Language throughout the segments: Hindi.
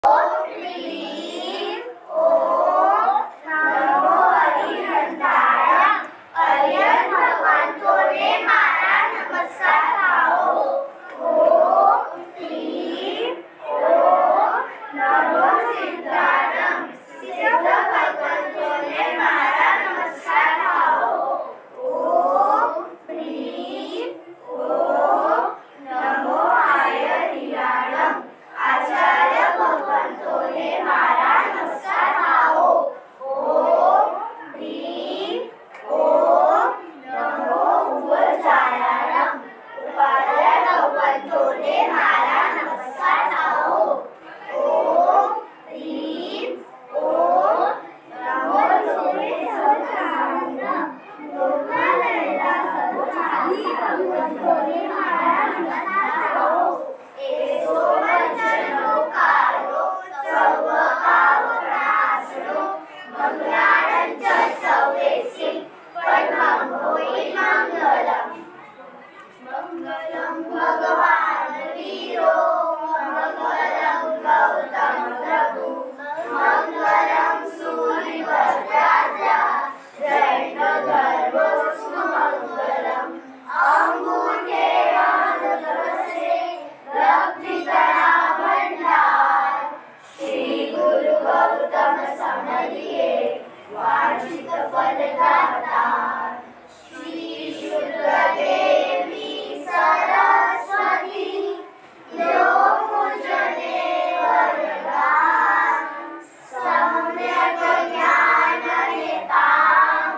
क्लीं ओम नमो हरिहंताय। हरिहर भगवंतोने मारा नमस्कार खाओ। ओम क्लीं ओम नमो सिद्धाणम। सिद्ध भगवंतोने मारा नमस्कार खाओ। ओम क्लीं ओम नमो आयर्याणम। आचार्य भगवंतोने मारा नमस्कार खाओ। ओम क्लीं ओम नमो उपाध्यायाणम। उपाध्याय भगवंतोने मारा नमस्कार खाओ। ओम क्लीं ओम नमो लोकेश्वरानंदम। लोकालयला सर्वसाधी भगवंतोने मारा नमस्कार खाओ। एसो वचनोकारो सर्व आवरासनो। मंगलांच सवेसी परमं होई मंगलम। मंगलम भगवान वीरो मंगलम गौतम प्रभु। मंगलम सूर्यभद्राजा जैन धर्मोऽस्तु मंगलम। अंगूठे आनंदसे लब्धिकरा भंडार। श्री गुरु गौतम समलिए वांछित फलदाता। श्री शुद्ध देवी सरस्वती यो मुझने वरदान। सम्यक ज्ञान नितां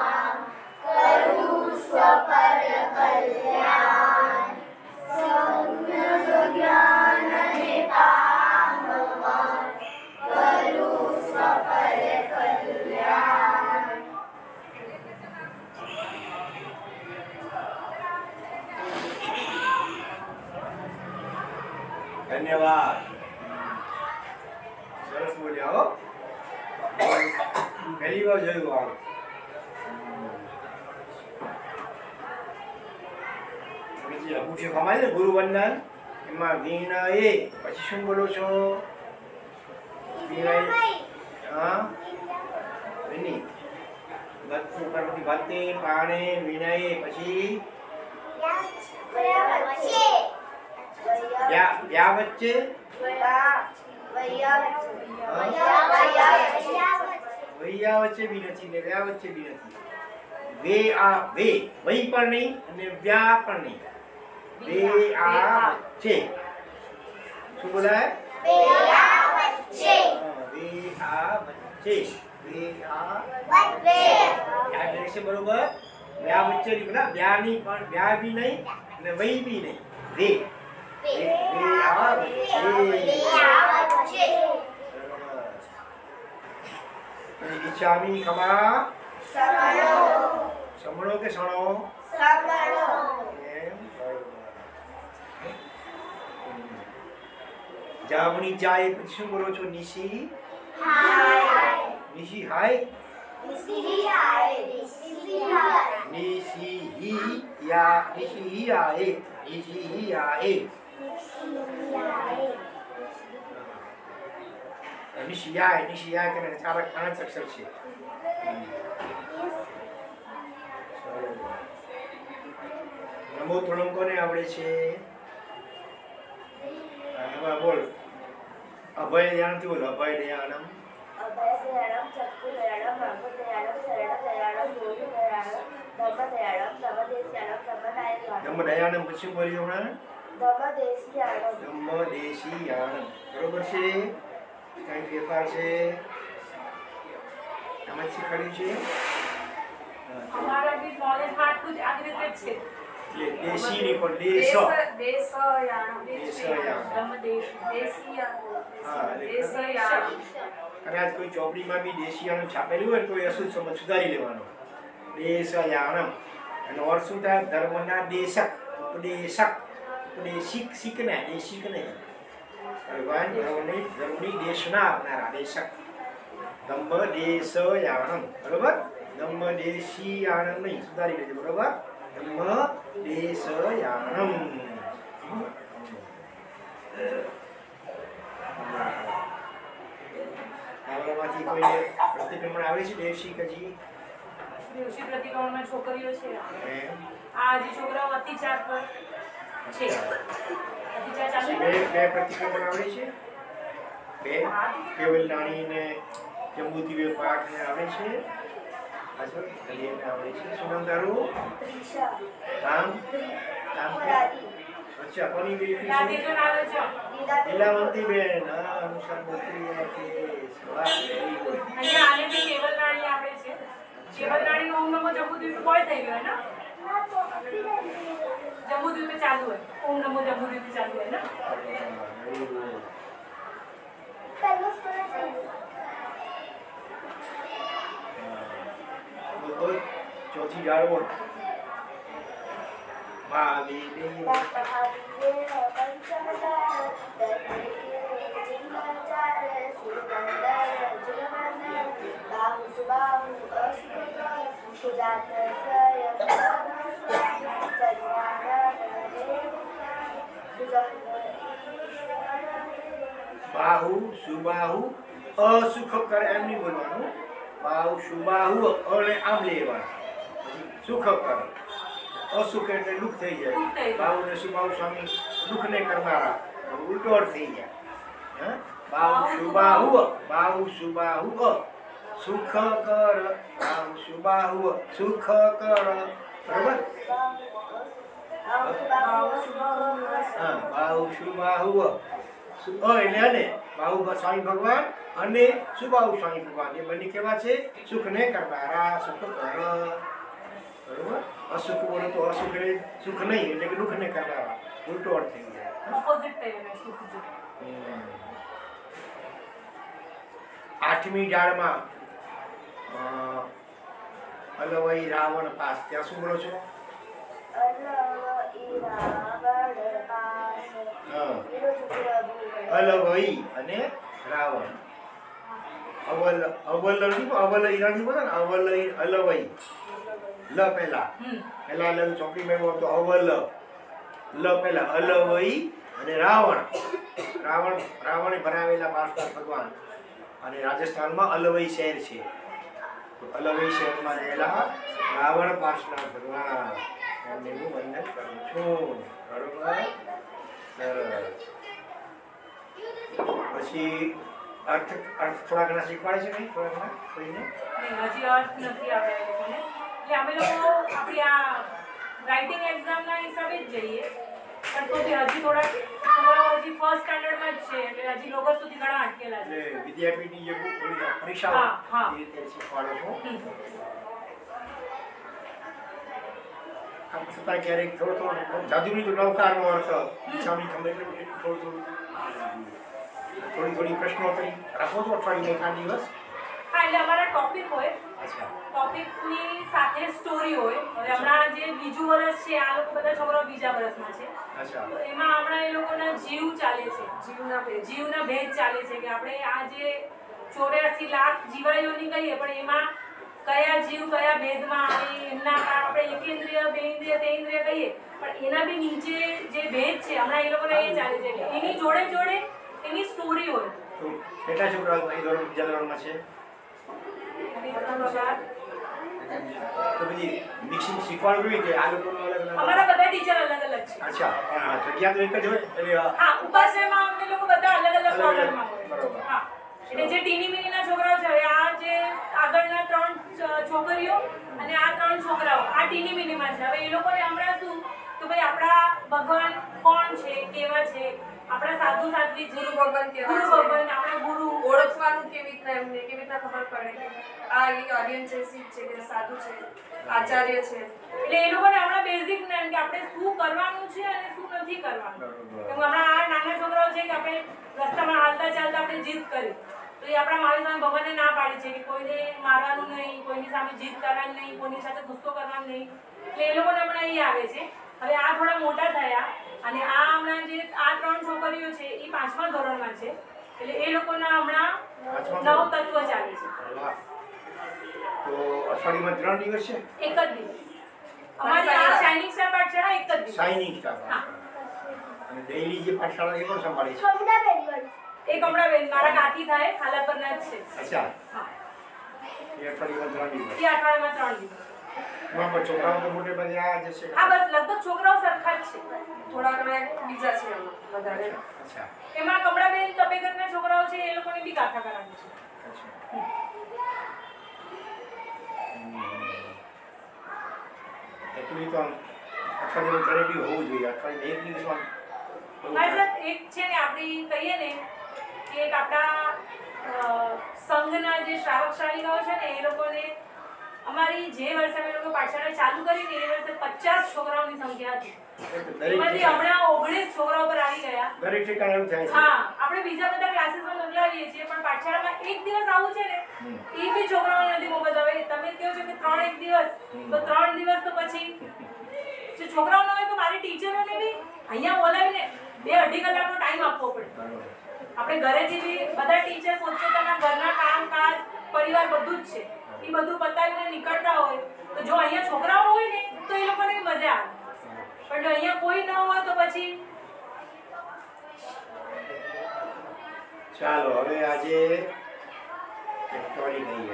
करू स्वपर कल्याण। सम्यक ज्ञान नितां करू स्वपर कल्याण। धन्यवाद। सरस बोल्या हो। पहली बार જોયું આ બીજી અંગૂઠે ખમાય ને ગુરુ વંદન એમાં વિનય પછી શું બોલો છો? વિનય હા વિની ગત ઉપર બધી ભક્તિ પાણે વિનય પછી વ્યા વચ્ચે વૈયા વચ્ચે બી નથી ને વ્યા વચ્ચે બી નથી. વે આ વે વૈ પણ નહીં અને વ્યા પણ નહીં. વે આ વચ્ચે શું બોલાય? વે આ વચ્ચે. વે આ વચ્ચે. વે આ વચ્ચે. યાદ રહેશે બરોબર? વ્યા વચ્ચે નહીં બોલા. વ્યા નહીં પણ વ્યા બી નહીં અને વૈ બી નહીં. વે वे आ वच्चे. इच्छामी खमा समणो. समणो के सणो? समणो. जावणी जाए પછી શું બોલો છો? નિશી હાય. નિશી હાય. નિશી હાય. નિશી હાય. નિશી હી યા. નિશી હી આએ. નિશી હી આએ. નિશિયાય. નિશિયાય કરીને ચાર 5 અક્ષર છે. નમો થોડું કોને આવડે છે? હવે બોલ. અભય દયાણથી બોલ. અભય દયાણમ. અભય દયાણમ ચક્કુ દયાણમ ભગવ દયાણમ શરણ દયાણમ ગોવિ દયાણમ ધમ્મ દયાણમ ધમ્મદેશયાણમ ધમ્મદાયણમ. ધમ્મ દયાણમ પછી બોલ્યો હમણાં? ધમ્મદેશયાણમ. ધમ્મદેશયાણમ. બરોબર છે? કઈ ફેરફાર છે? આમાં શીખવાડ્યું છે? અમારા બી નોલેજ આટલું જ આવી રીતે જ છે. દેશી ની પણ દેશ. દેશયાણમ. દેશયાણમ. ધમ્મદેશ. દેશયાણમ. હા, દેશયાણમ. કદાચ કોઈ ચોપડીમાં બી દેશીયાણમ છાપેલું હોય તો એ અશુદ્ધ સમજ સુધારી લેવાનો. દેશયાણમ એનો અર્થ શું થાય? ધર્મના દેશક. ઉપદેશક. ઉપદેશિક. શીખને દેશિક નહીં. ભગવાન ધર્મની દેશના આપનારા દેશક. ધમ્મદેશયાણમ. બરોબર? ધમ્મદેશીયાણમ નહીં. સુધારી લેજો. બરોબર? ધમ્મદેશયાણમ. એમાંથી કોઈને પ્રતિક્રમણ આવે છે દેવશી કજી દેવશી પ્રતિક્રમણમાં છોકરીઓ છે એમ આ હજી છોકરાઓ અત્યાચાર પર છે અત્યાચાર ચાલે બે પ્રતિક્રમણ આવડે છે બે કેવલ નાણી ને જંબુદીવે પાઠ ને આવડે છે અચ્છા કલિયને આવડે છે શું નામ તારું ત્રિષા નામ નામ મોરારી અચ્છા કોની બેટી દાદી છે જો નાવે છે લીલાવંતી બેન હા અનુસાર બોલતી છે વાહ અહીંયા આને બી કેવલ નાણી આવે છે કેવલ નાણી ઓમ નમો જંબુદ્વીપ કોઈ થઈ ગયો ને જંબુદ્વીપ ચાલુ હોય ઓમ નમો જંબુદ્વીપ ચાલુ હોય ને પહેલો સ્તર છે તો ચોથી જાળવો મહાવીર બાહુ સુબાહુ અસુખકર એમ નહીં બોલવાનું બાહુ સુબાહુ અને આમ લેવાનું સુખકર અસુખ એટલે દુઃખ થઈ જાય બાહુ ને સુબાહુ સ્વામી દુઃખ ને કરનારા ઉલટો અર્થ થઈ જાય હા બાહુ સુબાહુ સુખ કર બાહુ સુબાહુ સુખ કર બરાબર હા બાહુ સુબાહુ એટલે અને બાહુ સ્વામી ભગવાન અને સુબાહુ સ્વામી ભગવાન એ બંને કેવા છે સુખ ને કરનારા સુખ કર બરોબર અસુખ બોલો તો અસુખ ને સુખ નહીં એટલે કે દુઃખ ને કરનારા ઉલટો અર્થ થઈ જાય ઓપોઝિટ થઈ ગયો સુખ જો આઠમી ડાળમાં અલવઈ રાવણ પાસ ત્યાં શું બોલો છો અલવઈ અને રાવણ અવલ ઈરાની બોલો ને અલવઈ લ પહેલા લ ચોકડી મેળવો તો અવલ લ પહેલા અલવઈ અને રાવણે બનાવેલા પાર્થનાથ ભગવાન અને રાજસ્થાનમાં અલવઈ શહેર છે તો અલવઈ શહેરમાં રહેલા રાવણ પાર્થનાથ ભગવાન એમને હું વંદન કરું છું બરોબર સરસ પછી અર્થ થોડા ઘણા શીખવાડે છે નહીં થોડા ઘણા કોઈને હજી અર્થ નથી આવડે લોકોને એટલે અમે લોકો આપણી આ રાઇટિંગ એક્ઝામના હિસાબે જ જઈએ પણ તો બી હજી થોડા છોકરાઓ હજી ફર્સ્ટ સ્ટાન્ડર્ડમાં જ છે એટલે હજી લોકો સુધી ઘણા અટકેલા છે એટલે વિદ્યાપીઠની જે પરીક્ષાઓ હા, હા. એ રીતે શીખવાડો છો આમ છતાં ક્યારેક થોડો જાદુની તો નવકારનો અર્થ ઈચ્છાની ખબર એટલે થોડું થોડી પ્રશ્નોત્તરી રાખો છો અઠવાડિયે એકાદ દિવસ હા એટલે અમારા ટોપિક હોય અચ્છા ટોપિકની સાથે સ્ટોરી હોય હવે હમણાં જે બીજું વર્ષ છે આ લોકો બધા છોકરાઓ બીજા વર્ષમાં છે અચ્છા તો એમાં હમણાં એ લોકોના જીવ ચાલે છે જીવના ભેદ ચાલે છે કે આપણે આ જે 84 લાખ જીવાયોની કહીએ પણ એમાં કયા જીવ કયા ભેદમાં આવે એમના આપણે એકેન્દ્રિય બેઇન્દ્રિય તેઇન્દ્રિય કહીએ પણ એના બી નીચે જે ભેદ છે હમણાં એ લોકોને એ ચાલે છે એની જોડે એની સ્ટોરી હોય તો કેટલા છોકરાઓ અહીં ધોરણ બીજા ધોરણમાં છે તો બધી મિક્સિંગ શીખવાડવું જોઈએ કે આ લોકોનો અલગ અલગ અમારા બધા ટીચર અલગ અલગ છે અચ્છા જગ્યા તો એક જ હોય એટલે હા ઉપાશ્રયમાં અમે લોકો બધા અલગ અલગ મોડલમાં હોય બરોબર હા એટલે જે ટીની મિનીના છોકરાઓ છે હવે આ જે આગળના 3 છોકરીઓ અને આ 3 છોકરાઓ આ ટીની મિનીમાં છે હવે એ લોકોને હમણાં શું તો ભાઈ આપણા ભગવાન કોણ છે કેવા છે આપણા સાધુ સાધ્વી ગુરુ ભગવાન આપણા ગુરુ ઓળખવાનું કેવી રીતના એમને કેવી રીતના ખબર પડે કે આ એક આર્યન છે શીખ છે કે સાધુ છે આચાર્ય છે એટલે એ લોકોને હમણાં બેઝિક જ્ઞાન કે આપણે શું કરવાનું છે અને શું નથી કરવાનું કેમ હમણાં આ નાના છોકરાઓ છે કે આપણે રસ્તામાં હાલતા ચાલતા આપણે જીદ કરી તો એ આપણા મહાવીર સ્વામી ભગવાને ના પાડી છે કે કોઈને મારવાનું નહીં કોઈની સામે જીદ કરવાની નહીં કોઈની સાથે ગુસ્સો કરવાનો નહીં એટલે એ લોકોને હમણાં એ આવે છે હવે આ થોડા મોટા થયા અને આ હમણાં જે આ 3 છોકરીઓ છે એ 5મા ધોરણમાં છે એટલે એ લોકોના હમણાં નવ તત્વ ચાલે છે વાહ. તો અઠવાડિયામાં 3 દિવસ છે એક જ દિવસ અમારી આ શાઇનિંગ સ્ટાર પાઠશાળા એક જ દિવસ શાઇનિંગ સ્ટાફ હા. અને ડેઈલી જે પાઠશાળા એ પણ સંભાળે છે છમડા પહેલી વાર એ એ કમળાબેન મારા કાકી થાય ખાલા પરના જ છે. અચ્છા હા એ અઠવાડિયામાં 3 દિવસ. એ અઠવાડિયામાં 3 દિવસ. એમાં પણ છોકરાઓ તો મોટે ભાગે આ જશે. હા બસ લગભગ છોકરાઓ સરખા જ છે. થોડા ઘણા બીજા છે એમાં વધારે. અચ્છા એમાં કમળાબેન તપેકરના છોકરાઓ છે એ લોકોને બી કાથા કરાવી છે. અચ્છા એટલું તો આમ અઠવાડિયામાં 3 દિવસ હોવું જોઈએ. અઠવાડિયામાં 1 દિવસમાં બહુ મારી થાય. સાથે એક છે ને આપણી કહીએ ને કે એક આપણા સંઘના જે શ્રાવક શ્રાવિકાઓ છે ને એ લોકોને અમારી જે વર્ષે અમે લોકો પાઠશાળા ચાલુ કરી ને એ વર્ષે 50 છોકરાઓની સંખ્યા હતી. એમાંથી હમણાં 19 છોકરાઓ પર આવી ગયા. દરેક ઠેકાણે એવું થાય છે. હા આપણે બીજા બધા ક્લાસીસમાં મોકલાવીએ છીએ પણ પાઠશાળામાં એક દિવસ આવું છે ને એ બી છોકરાઓને નથી મોકલતા. હવે તમે કહો છો કે 3 એક દિવસ તો 3 દિવસ તો પછી જો છોકરાઓ ન હોય તો મારી ટીચરોને બી અહીંયા બોલાવીને 2-2.5 કલાકનો ટાઈમ આપવો પડે. બરાબર. આપણે ઘરેથી બી બધા ટીચર પોતપોતાના ઘરના કામકાજ પરિવાર બધું જ છે એ બધું પતાવીને નીકળતા હોય તો જો અહીંયા છોકરાઓ હોય ને તો એ લોકોને મજા આવે પણ જો અહીંયા કોઈ ન હોય તો પછી ચાલો હવે આજે એક સ્ટોરી કહીએ.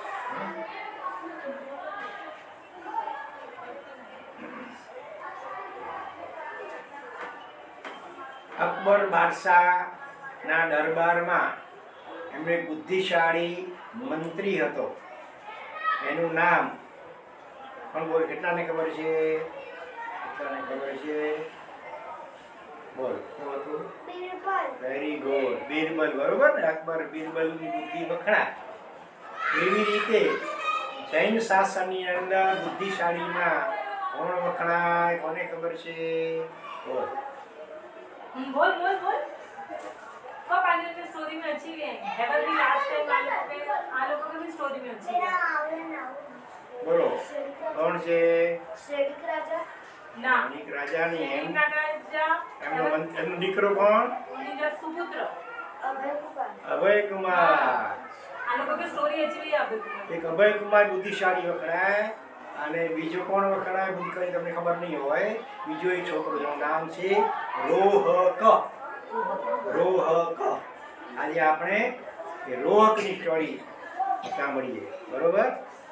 અકબર બાદશાહના દરબારમાં એમનો એક બુદ્ધિશાળી મંત્રી હતો. એનું નામ પણ બોલ કેટલાને ખબર છે? કેટલાને ખબર છે? બોલ શું હતું? બિરબલ. Very good. બિરબલ. બરોબર ને? અકબર બિરબલની બુદ્ધિ વખણાય. એવી રીતે જૈન શાસનની અંદર બુદ્ધિશાળીમાં કોણ વખણાય? કોને ખબર છે? બોલ. बोल बोल बोल कब आने में स्टोरी में अच्छी है एवर भी लास्ट टाइम आ लोगों के भी स्टोरी में अच्छी है બોલો કોણ છે? શ્રેષ્ઠ રાજા. ના અનેક રાજાની એમ એમના રાજા એમનો દીકરો કોણ? ઉનका सुपुत्र અભય કુમાર. અભય કુમાર. આ લોકો की स्टोरी अच्छी है अभी એક અભય કુમાર બુદ્ધિશાળી વખણાય અને બીજો કોણ વખણાય? બુદ્ધિશાળી તમને ખબર નહીં હોય. બીજો એક છોકરો જેનું નામ છે રોહક. રોહક. આજે આપણે એ રોહકની સ્ટોરી સાંભળીએ. બરોબર?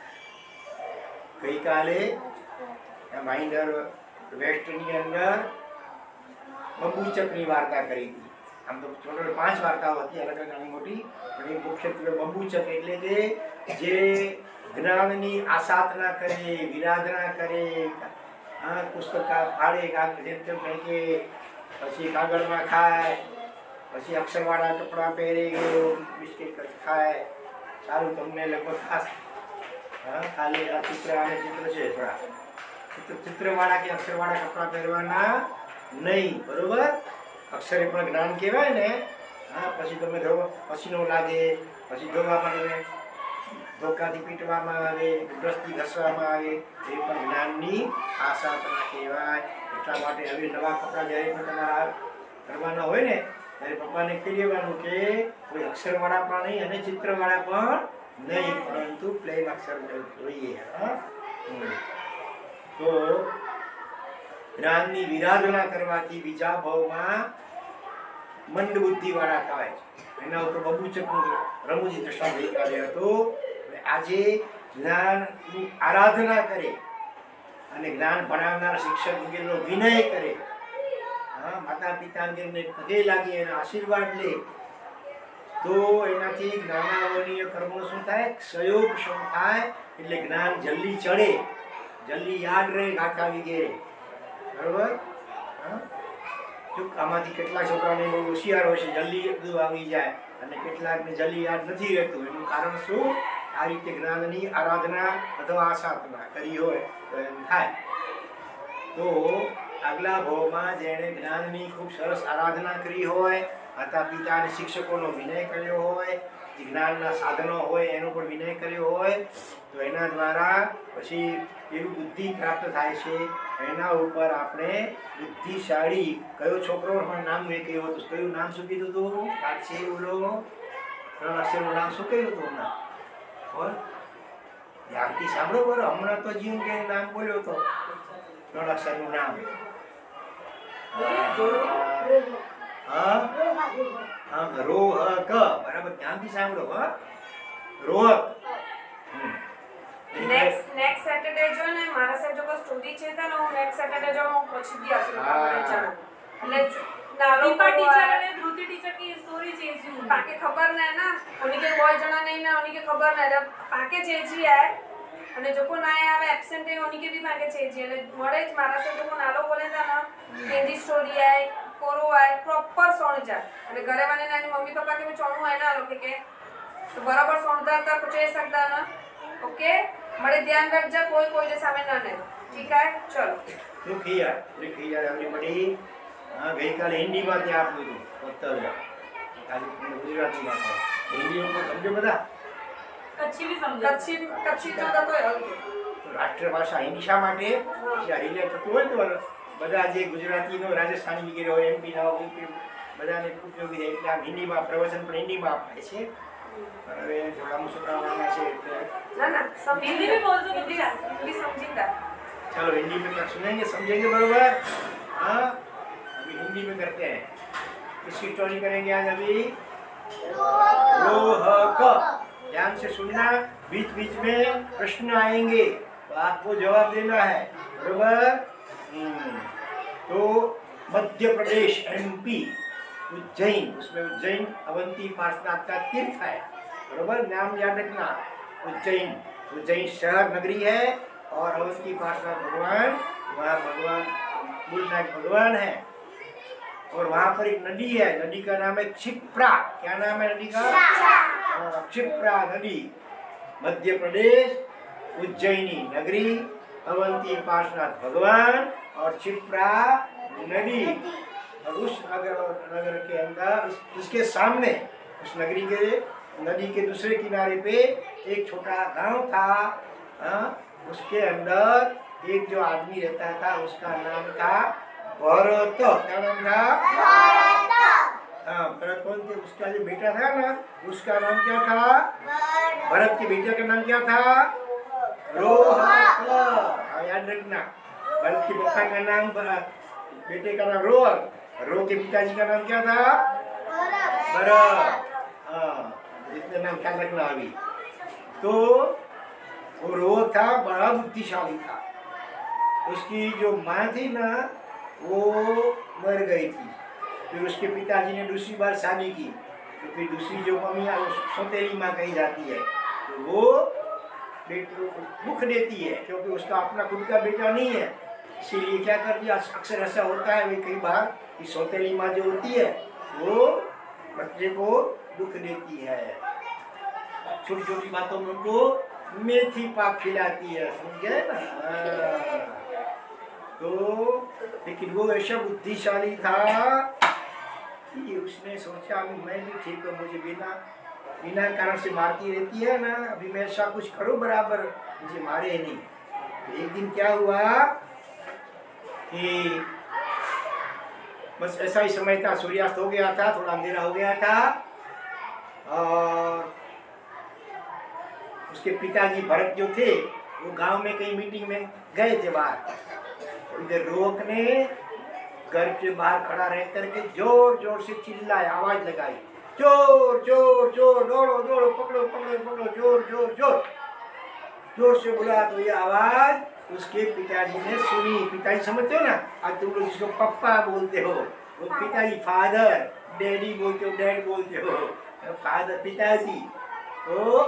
ગઈકાલે માહિન્દર વેસ્ટની અંદર બબુચકની વાર્તા કરી હતી. આમ તો ટોટલ 5 વાર્તાઓ હતી અલગ અલગ નાની મોટી પણ એ મુખ્યત્વે બબુચક એટલે કે જે જ્ઞાનની આસાધના કરે, વિરાધના કરે, પુસ્તક ફાડે, જેમ તેમ ફેંકે, પછી કાગળમાં ખાય, પછી અક્ષરવાળા કપડાં પહેરે, બિસ્કિટ ખાય. સારું તમને લગભગ ખાસ ખાલી આ ચિત્ર અને ચિત્ર છે થોડા ચિત્રવાળા કે અક્ષરવાળા કપડાં પહેરવાના નહીં. બરોબર? અક્ષરે પણ જ્ઞાન કહેવાય ને. હા પછી તમે પસીનો લાગે, પછી ધોવામાં ધોકાથી પીટવામાં આવે, બ્રશથી ઘસવામાં આવે, એ પણ જ્ઞાનની આસાધના કહેવાય. એટલા માટે હવે નવા કપડાં જ્યારે પણ તમારા કરવાના હોય ને ત્યારે પપ્પાને કહી દેવાનું કે કોઈ અક્ષરવાળા પણ નહીં અને ચિત્રવાળા પણ નહીં, પરંતુ પ્લેન અક્ષર જોઈએ. હા તો જ્ઞાનની વિરાધના કરવાથી બીજા ભાવમાં મંદ બુદ્ધિવાળા થવાય છે. એના ઉપર બબુચકનું રમૂજી દ્રષ્ટાંત ગઈકાલે હતું. આજે જ્ઞાનની આરાધના કરે અને જ્ઞાન ભણાવનાર શિક્ષક વગેરેનો વિનય કરે, માતા પિતા વગેરેને પગે લાગે અને આશીર્વાદ લે તો એનાથી જ્ઞાનાવરણીય કર્મો શું થાય? ક્ષયોગ શું થાય? એટલે જ્ઞાન જલ્દી ચડે, જલ્દી યાદ રહે ગાથા વગેરે. બરોબર? જો આમાંથી કેટલાક છોકરાને બહુ હોશિયાર હોય છે, જલ્દી બધું આવી જાય અને કેટલાકને જલ્દી યાદ નથી રહેતું. એનું કારણ શું? આ રીતે જ્ઞાનની આરાધના અથવા આસાધના કરી હોય તો એમ થાય. તો આગલા ભાવમાં જેણે જ્ઞાનની ખૂબ સરસ આરાધના કરી હોય, માતા પિતા અને શિક્ષકોનો વિનય કર્યો હોય, જ્ઞાનના સાધનો હોય એનો પણ વિનય કર્યો હોય તો એના દ્વારા પછી એવી બુદ્ધિ પ્રાપ્ત થાય છે. એના ઉપર આપણે બુદ્ધિશાળી કયો છોકરો પણ નામ મેં કહ્યું હતું. કયું નામ શું કીધું હતું? છે ઓલો 3 અક્ષરનું નામ શું કહ્યું હતું? નામ બોલ ધ્યાનથી સાંભળો. બરો હમણાં તો જીવ કે નામ બોલ્યો હતો 3 અક્ષરનું નામ. હા हाँ रोहक बराबर ध्यानથી સાંભળો હા રોહક नेक्स्ट सैटरडे जो है ना मारा से जो स्टोरी છે ને હું નેક્સ્ટ સેટરડે જો હું પછી દી આસુ એટલે नालो दीपा टीचर અને ધ્રુતિ टीचर की स्टोरी चेंज हुई पाके खबर नहीं ना उन्हीं के कोई जना नहीं ना उन्हीं के खबर नहीं जब पाके चेंजी है અને જોકો ના આવે એબ્સેન્ટ है उन्हीं के भी पाके चेंजी એટલે મળે જ મારા से જોકો નાલો બોલે તા ना केंदी स्टोरी है कोरो है प्रॉपर सोण जा અને ઘરે વાને નાની मम्मी पापा के भी ચોણું है ना लोग के तो बराबर सोणदा ता कुछ ए सकता ना ओके मरे ध्यान रख जा कोई जे सामने ना नहीं ठीक है चलो लिखिया एवरीबॉडी हाँ गई काल हिंदी में क्या आप लोग उत्तर आज गुजराती में हिंदी में समझो बता कच्ची भी समझो कच्ची जो था तो राष्ट्रभाषा हिंदी शा માટે રિલે થતું હોય તો બધા જે ગુજરાતીનો રાજસ્થાની વગેરે હોય એમપી ના હોય બધાને ઉપયોગી છે એટલે આમ હિન્દીમાં પ્રવચન પણ હિન્દીમાં અપાય છે હવે થોડા મુસલમાનોના છે એટલે ना सब हिंदी भी बोल दो हिंदी समझींदा चलो हिंदी में कर सुनेंगे समझेंगे बरोबर हाँ अभी हिंदी में करते हैं किसकी स्टोरी करेंगे आज अभी रोहक ध्यान से सुनना बीच बीच में प्रश्न आएंगे तो आपको जवाब देना है बरोबर तो मध्य प्रदेश एमपी उज्जैन उसमें उज्जैन अवंती पार्श्वनाथ का तीर्थ है बरोबर नाम याद रखना उज्जैन शहर नगरी है और अवंती पार्श्वनाथ भगवान वहाँ भगवान मूलनाथ भगवान है और वहाँ पर एक नदी है नदी का नाम है क्षिप्रा क्या नाम है नदी का क्षिप्रा नदी मध्य प्रदेश उज्जैनी नगरी अवंती पार्श्वनाथ भगवान और क्षिप्रा नदी और उस नगर के अंदर उसके सामने उस नदी के दूसरे किनारे पे एक छोटा गांव था उसके अंदर एक जो आदमी रहता था उसका नाम था भरत क्या नाम था हाँ भरत कौन थे उसका जो बेटा था ना उसका नाम क्या था भरत के बेटे का नाम क्या था रोहक हाँ याद रखना भरत के पापा का नाम बेटे का नाम रोहक रो के पिताजी का नाम क्या था भरत हाँ इतने नाम ख्याल रखना अभी तो वो रोहक था बड़ा बुद्धिशाली था उसकी जो माँ थी ना वो मर गई थी फिर उसके पिताजी ने दूसरी बार शादी की तो फिर दूसरी जो मम्मी है वो सौतेली माँ कही जाती है तो वो बेटे को दुख देती है क्योंकि उसका अपना खुद का बेटा नहीं है इसीलिए क्या करती है अक्सर ऐसा होता है कई बार कि सौतेली माँ जो होती है वो बच्चे को दुख देती है छोटी छोटी बातों में उनको मेथी पाक खिलाती है समझे ना तो लेकिन वो ऐसा बुद्धिशाली था कि उसने सोचा मैं भी ठीक हूँ मुझे बिना कारण से मारती रहती है ना अभी मैं ऐसा कुछ करूँ बराबर मुझे मारे नहीं तो एक दिन क्या हुआ कि बस ऐसा ही समय था सूर्यास्त हो गया था थोड़ा अंधेरा हो गया था और उसके पिताजी भरत जो थे वो गांव में कहीं मीटिंग में गए थे बाहर इधर रोहक ने घर के बाहर खड़ा रह करके जोर जोर से चिल्लाया आवाज लगाई चोर चोर चोर दौड़ो दौड़ो पकड़ो पकड़ो पकड़ो चोर चोर चोर जोर से बोला तो ये आवाज उसके पिताजी ने सुनी पिताजी समझते हो ना आज तुम लोग जिसको पप्पा बोलते हो वो पिताजी फादर डैडी बोलते हो डैड बोलते हो फादर पिताजी तो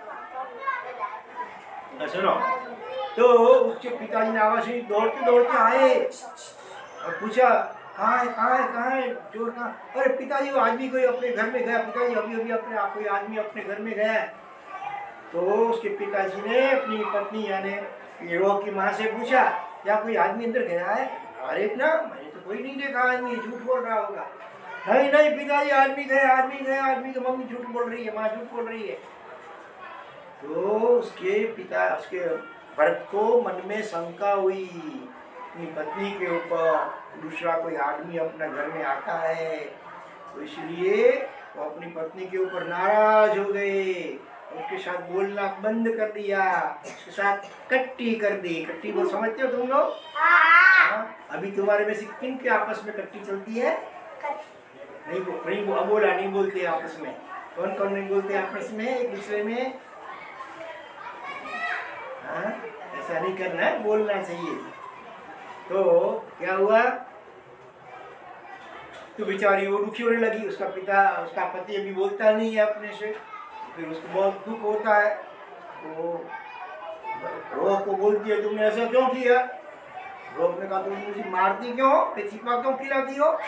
सुनो तो उसके पिताजी ने आवाज सुनी दौड़ते दौड़ते आए और पूछा कहाँ है चोर कहाँ अरे पिताजी वो आदमी कोई अपने घर में गया पिताजी अभी अभी अपने कोई आदमी अपने घर में गया तो उसके पिताजी ने अपनी पत्नी यानी रोहक की माँ से पूछा क्या कोई आदमी अंदर गया है अरे ना मैंने तो कोई नहीं देखा आदमी झूठ बोल रहा होगा नहीं नहीं पिताजी आदमी गया आदमी की मम्मी झूठ बोल रही है माँ झूठ बोल रही है तो उसके भरत को मन में शंका हुई अपनी पत्नी के ऊपर दूसरा कोई आदमी अपना घर में आता है तो इसलिए वो अपनी पत्नी के ऊपर नाराज हो गए उसके साथ बोलना बंद कर दिया उसके साथ कट्टी कर दी कट्टी वो समझते हो तुम लोग अभी तुम्हारे में से किन के आपस में कट्टी चलती है अबोला नहीं बोलते आपस में। कौन कौन नहीं बोलते आपस में एक दूसरे में? हाँ, ऐसा नहीं करना है, बोलना चाहिए। तो क्या हुआ, तो बेचारी वो दुखी होने लगी। उसका पति अभी बोलता नहीं है अपने से, फिर उसको बहुत दुख होता है। तो रोह को बोलती है, तुमने ऐसा क्यों किया? रोह ने कहा, तुम मुझे मारती क्यों, चिपा क्यों खिलाती हो?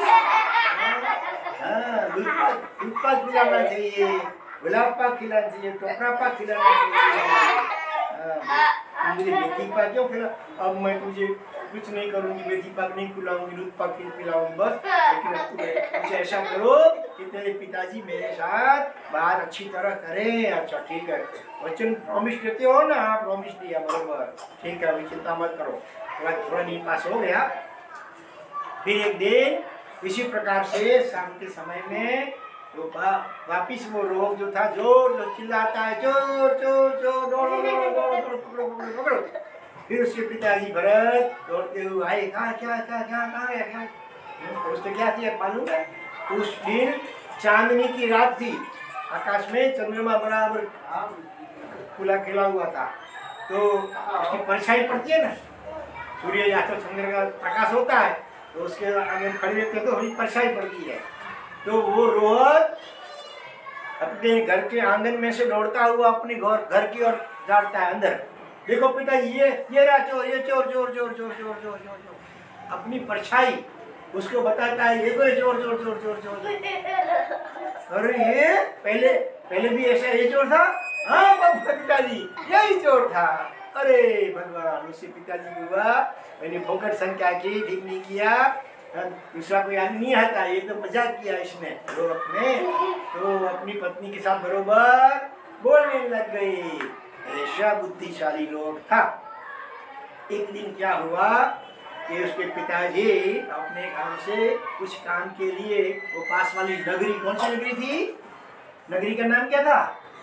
हाँ, दूध पाक खिलाना चाहिए, गुलाब पाक खिलाना चाहिए, टोकरा पाक खिलाना चाहिए। मुझे मेथी पाक क्यों खिला? अब मैं तुझे कुछ नहीं करूँगी, मेथी पाक नहीं खिलाऊंगी, दूध पाक पिलाऊंगी बस। लेकिन अब तुम कुछ ऐसा करो कि तेरे पिताजी मेरे साथ बात अच्छी तरह करें। अच्छा ठीक है, वचन प्रॉमिस देते हो ना? प्रॉमिस दिया, बराबर, ठीक है, अभी चिंता मत करो। थोड़ा नींद पास हो गया। फिर एक दिन इसी प्रकार से शाम के समय में तो वापिस वो रोग जो था जोर चिल्लाता है, चोर चोर चोर, दौड़ो दौड़ो दौड़ो, पकड़ो पकड़ो पकड़ो। फिर उसके पिताजी भरत दौड़ते हुए आए, कहाँ गया? उसने क्या किया मालूम है? उस दिन चांदनी की रात थी, आकाश में चंद्रमा बराबर खुला खिला हुआ था। तो उसकी परछाई पड़ती है ना, सूर्य या तो चंद्र का प्रकाश होता है, तो उसके आगे खड़े रहते तो थोड़ी परछाई पड़ती है। तो वो रोहत अपने घर के आंगन में से दौड़ता हुआ अपने घर की ओर जाता है अंदर। देखो पिताजी, ये रहा चोर, ये चोर चोर चोर चोर चोर चोर चोर। अपनी परछाई उसको बताता है, ये कोई चोर चोर चोर चोर चोर। अरे ये पहले भी ऐसा ये चोर था? हाँ पिताजी, यही चोर था। अरे भगवान, उससे पिताजी को हुआ, मैंने फोकट संख्या की, ठीक नहीं किया, दूसरा कोई आदमी नहीं आता, ये तो मजाक किया इसने। तो अपनी पत्नी के साथ बरोबर बोलने लग गई। ऐसा बुद्धिशाली लोग था। एक दिन क्या हुआ कि उसके पिताजी अपने गांव से कुछ काम के लिए वो पास वाली नगरी, कौन सी नगरी थी? नगरी का नाम क्या था?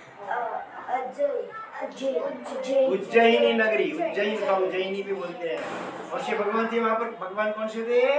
उज्जैनी नगरी। उज्जैन का उज्जैनी भी बोलते हैं। और से भगवान थे वहाँ पर। भगवान कौन से थे?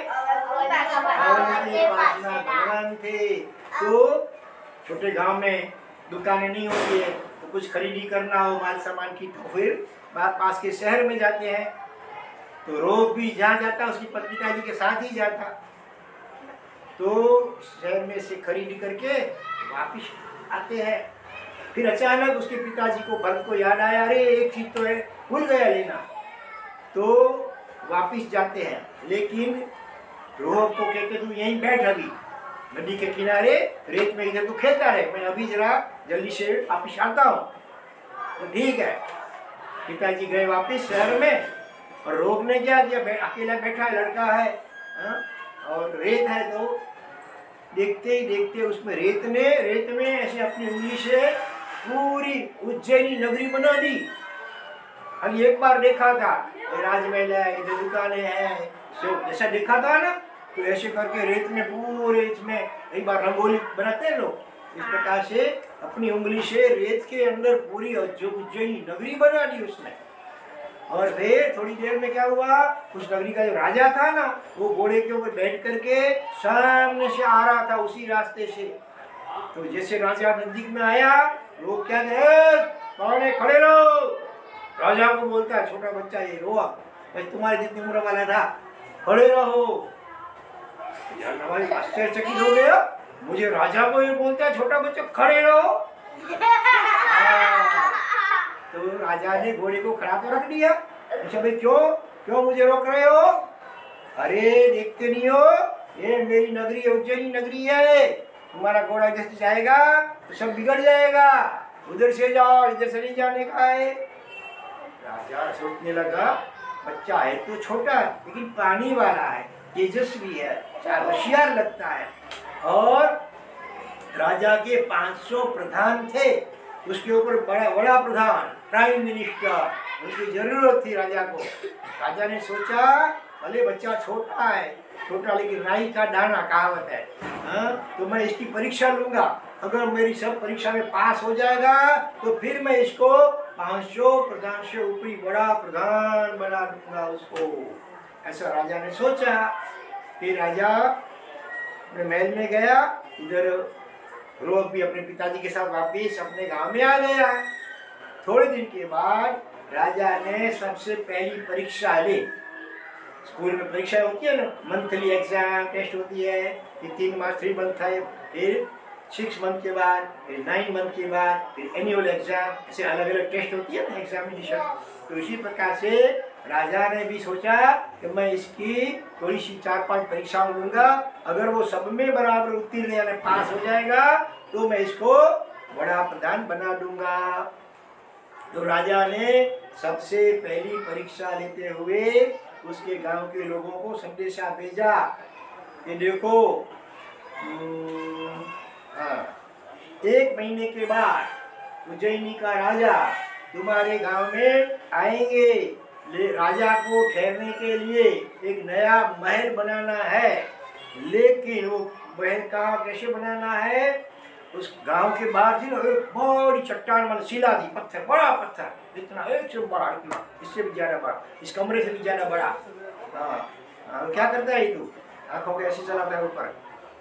भगवान थे। तो छोटे गांव में दुकानें नहीं होती है, तो कुछ खरीदी करना हो माल सामान की, तो फिर पास के शहर में जाते हैं। तो रोग भी जहाँ जाता उसकी पिताजी के साथ ही जाता। तो शहर में से खरीदी करके वापिस आते हैं। फिर अचानक उसके पिताजी को, भरत को याद आया, अरे एक चीज तो है, भूल गया लेना। तो वापिस जाते हैं, लेकिन रोहब को कहते तू यहीं बैठ अभी नदी के किनारे रेत में, इधर तो खेलता रहे, मैं अभी जरा जल्दी से वापिस आता हूँ। तो ठीक है, पिताजी गए वापिस शहर में। और रोग ने क्या किया, अकेला बैठा है, लड़का है, और रेत है, तो देखते ही देखते उसमें रेत में ऐसे अपनी उंगली से पूरी उज्जैनी नगरी बना दी। अभी एक बार देखा था, राजमहल है, इधर दुकानें हैं, जैसा देखा था ना, तो ऐसे करके रेत में पूरे इसमें एक बार रंगोली बनाते हैं लोग, इस प्रकार से अपनी उंगली से रेत के अंदर पूरी उज्जैनी नगरी बना दी उसने। और फिर थोड़ी देर में क्या हुआ, उस नगरी का जो राजा था ना, वो घोड़े के ऊपर बैठ करके सामने से आ रहा था उसी रास्ते से। तो जैसे राजा नजदीक में आया, लोग क्या कहे, कौन है, खड़े रहो। राजा को बोलता है, छोटा बच्चा ये रोआ, बस तुम्हारे जितनी उम्र वाला था, खड़े रहो। आश्चर्यचकित हो गया, मुझे राजा को ये बोलता है छोटा बच्चा खड़े रहो। तो राजा ने घोड़े को खड़ा तो रख दिया। अच्छा भाई, क्यों मुझे रोक रहे हो? अरे देखते नहीं हो, ये मेरी नगरी है, उज्जैनी नगरी है, तुम्हारा घोड़ा इधर से जाएगा तो सब बिगड़ जाएगा, उधर से जाओ, इधर से नहीं जाने का है। राजा सोचने लगा, बच्चा है तो छोटा, लेकिन पानी वाला है, तेजस्वी है, होशियार लगता है। और राजा के 500 प्रधान थे, उसके ऊपर बड़ा प्रधान, प्राइम मिनिस्टर, उसकी जरूरत थी राजा को। राजा ने सोचा, भले बच्चा छोटा है, छोटा लेकिन राई का दाना कहावत है, तो मैं इसकी परीक्षा लूंगा। अगर मेरी सब परीक्षा में पास हो जाएगा तो फिर मैं इसको 500 प्रधान से ऊपरी बड़ा प्रधान बना दूंगा उसको। ऐसा राजा ने सोचा। फिर राजा अपने महल में गया। इधर रोहब भी अपने पिताजी के साथ वापिस अपने गांव में आ गया। थोड़े दिन के बाद राजा ने सबसे पहली परीक्षा ली। स्कूल में परीक्षा होती है ना, मंथली एग्जाम टेस्ट होती है, ये 3 मास 3 मंथ है, फिर 6 मंथ के बाद, फिर 9 मंथ के बाद, फिर एनुअल एग्जाम, ऐसे अलग अलग टेस्ट होती है ना एग्जामिनेशन। तो इसी प्रकार से राजा ने भी सोचा कि मैं इसकी थोड़ी सी 4-5 परीक्षाएं लूंगा, अगर वो सब में बराबर उत्तीर्ण यानी पास हो जाएगा तो मैं इसको बड़ा प्रधान बना दूंगा। तो राजा ने सबसे पहली परीक्षा लेते हुए उसके गांव के लोगों को संदेशा भेजा कि देखो 1 महीने के बाद उज्जैनी का राजा तुम्हारे गांव में आएंगे। राजा को ठहरने के लिए एक नया महल बनाना है, लेकिन वो महल कहाँ कैसे बनाना है? उस गांव के बाहर थी ना एक बड़ी चट्टान वाली शिला थी, पत्थर, बड़ा पत्थर, इतना एक से बड़ा, इतना, इससे भी ज्यादा बड़ा, इस कमरे से भी ज्यादा बड़ा। हाँ, क्या करता है तू? आंखों के ऐसे चलाता है ऊपर।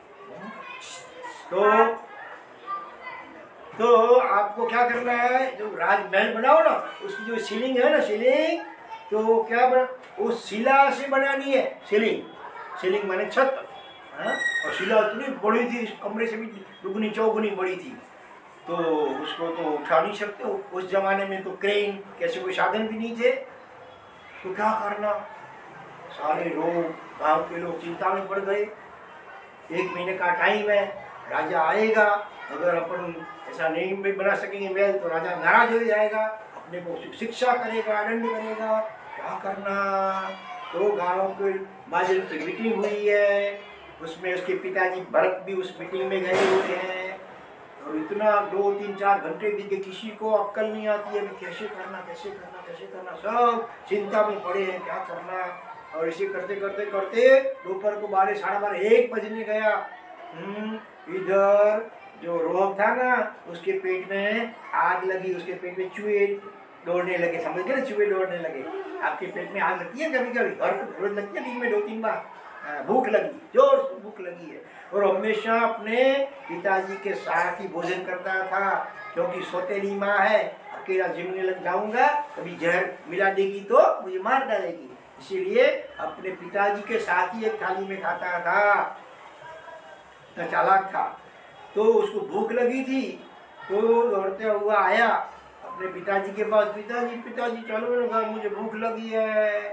तो आपको क्या करना है, जो राजमहल बनाओ ना, उसकी जो सीलिंग है ना, सीलिंग तो क्या बना, उस शिला से बनानी है। सीलिंग माने छत। हाँ? और शिला इतनी बड़ी थी, इस कमरे से भी दुगनी चौगुनी बड़ी थी, तो उसको तो उठा नहीं सकते। उस जमाने में तो क्रेन कैसे कोई साधन भी नहीं थे। तो क्या करना, सारे लोग गांव के लोग चिंता में पड़ गए। 1 महीने का टाइम है, राजा आएगा, अगर अपन ऐसा नहीं भी बना सकेंगे महल तो राजा नाराज हो जाएगा, अपने को शिक्षा करेगा, दंड करेगा। क्या करना? तो गांव के माजरे की मीटिंग हुई है, उसमें उसके पिताजी भरत भी उस मीटिंग में गए हुए हैं। और इतना 2-3-4 घंटे बीत गए, किसी को अक्कल नहीं आती है कैसे करना, सब चिंता में पड़े हैं क्या करना। और इसे करते करते करते दोपहर को 12, 12:30, 1 बजने गया। इधर जो रोहब था ना, उसके पेट में आग लगी, उसके पेट में चूहे दौड़ने लगे। समझ गए ना, चूहे दौड़ने लगे। आपके पेट में आग लगती है कभी कभी, रोज लगती है, दिन में 2-3 बार। भूख लगी, जोर से भूख लगी है। और हमेशा अपने पिताजी के साथ ही भोजन करता था, क्योंकि सौतेली माँ है, अकेला जिमने लग जाऊंगा, कभी जहर मिला देगी तो मुझे मार डालेगी, इसीलिए अपने पिताजी के साथ ही एक थाली में खाता था। चालाक था। तो उसको भूख लगी थी, तो दौड़ते हुआ आया अपने पिताजी के पास। पिताजी चलो ना, मुझे भूख लगी है।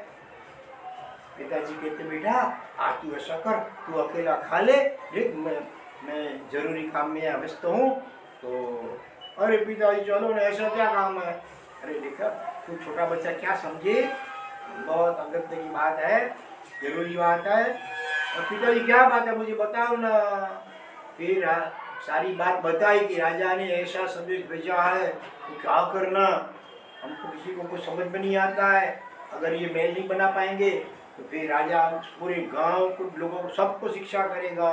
पिताजी कहते बेटा आज तू ऐसा कर, तू अकेला खा ले, देख मैं जरूरी काम में व्यस्त हूँ। तो अरे पिताजी चलो ना, ऐसा क्या काम है? अरे देखा तू छोटा बच्चा क्या समझे, बहुत अगत्य की बात है, जरूरी बात है। और पिताजी क्या बात है मुझे बताओ ना। फिर सारी बात बताई कि राजा ने ऐसा संदेश भेजा है, तो क्या करना, हमको किसी को कुछ समझ में नहीं आता है। अगर ये महल नहीं बना पाएंगे तो फिर राजा पूरे गांव को, लोगों को, सबको शिक्षा करेगा।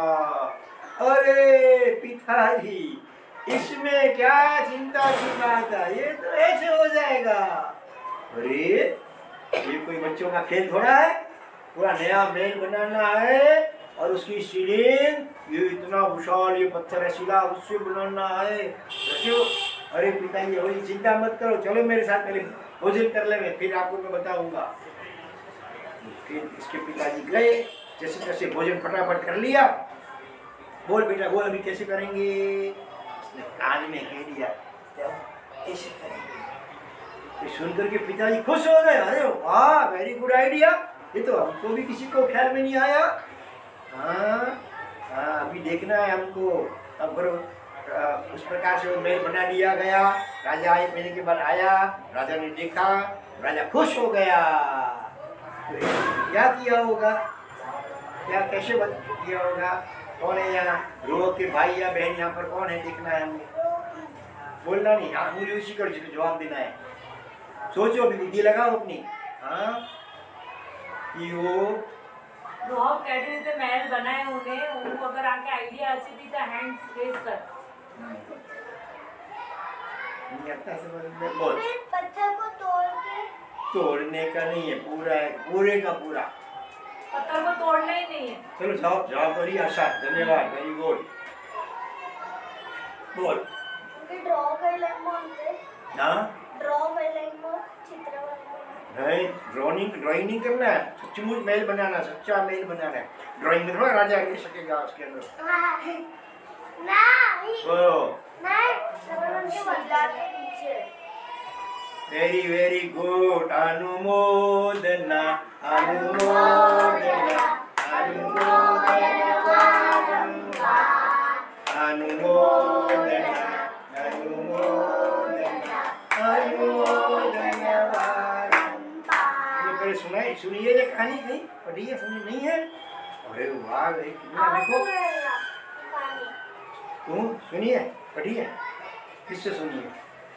अरे पिताजी इसमें क्या चिंता की बात है, ये तो ऐसे हो जाएगा। अरे ये कोई बच्चों का खेल थोड़ा है, पूरा नया महल बनाना है और उसकी सीलिंग ये इतना विशाल, ये पत्थर है शिला, उससे बनाना है। अरे पिताजी वही चिंता मत करो, चलो मेरे साथ पहले भोजन कर लेंगे, फिर आपको मैं बताऊंगा। फिर इसके पिताजी गए, जैसे तैसे भोजन फटाफट कर लिया। बोल बेटा बोल, अभी कैसे करेंगे? उसने कान में कह दिया ऐसे करेंगे। तो सुनकर के पिताजी खुश हो गए। अरे वाह, वेरी गुड आइडिया, ये तो हमको भी किसी को ख्याल में नहीं आया। हाँ, अभी देखना है हमको। अब उस प्रकार से महल बना दिया गया। राजा 1 महीने के बाद आया, राजा ने देखा, राजा खुश हो गया। तो क्या किया होगा, क्या कैसे किया होगा? कौन है यहाँ रोहब के भाई या बहन, यहाँ पर कौन है देखना है हमें, बोलना नहीं, हाँ मुझे उसी कर जवाब देना है। सोचो, अभी बुद्धि लगाओ अपनी। हाँ कि वो રોહબ કેવી રીતે મહેલ બનાય ઉને હું અગર આકે આઈડિયા अच्छी थी तो हैंड्स रेज कर। बोल, पत्थर को तोड़ के, तोड़ने का नहीं है, पूरा है, पूरे का पूरा। पत्थर को तोड़ना ही नहीं है। चलो जवाब जवाब करिए आशा, धन्यवाद, वेरी गुड। बोल। ड्रॉ केलं म्हणते हाँ ड्रॉ केलं मग चित्र बनवलं नहीं, ड्राइंग नहीं करना है, सचमुच महल बनाना, सच्चा महल बनाना है। ड्राइंग में थोड़ा राजा रह सकेगा उसके अंदर। नाही बोलो। नाही म्हणजे वडिला के नीचे वेरी वेरी गुड, अनुमोदना अनुमोदना अनुमोदना अनुमोदना अनुमोदना अनुमोदना। पहले सुनिए ये कहानी, नहीं पढ़िए, सुनी नहीं है? अरे वाह भाई, कितना देखो तुम सुनिए, पढ़िए, किससे सुनिए?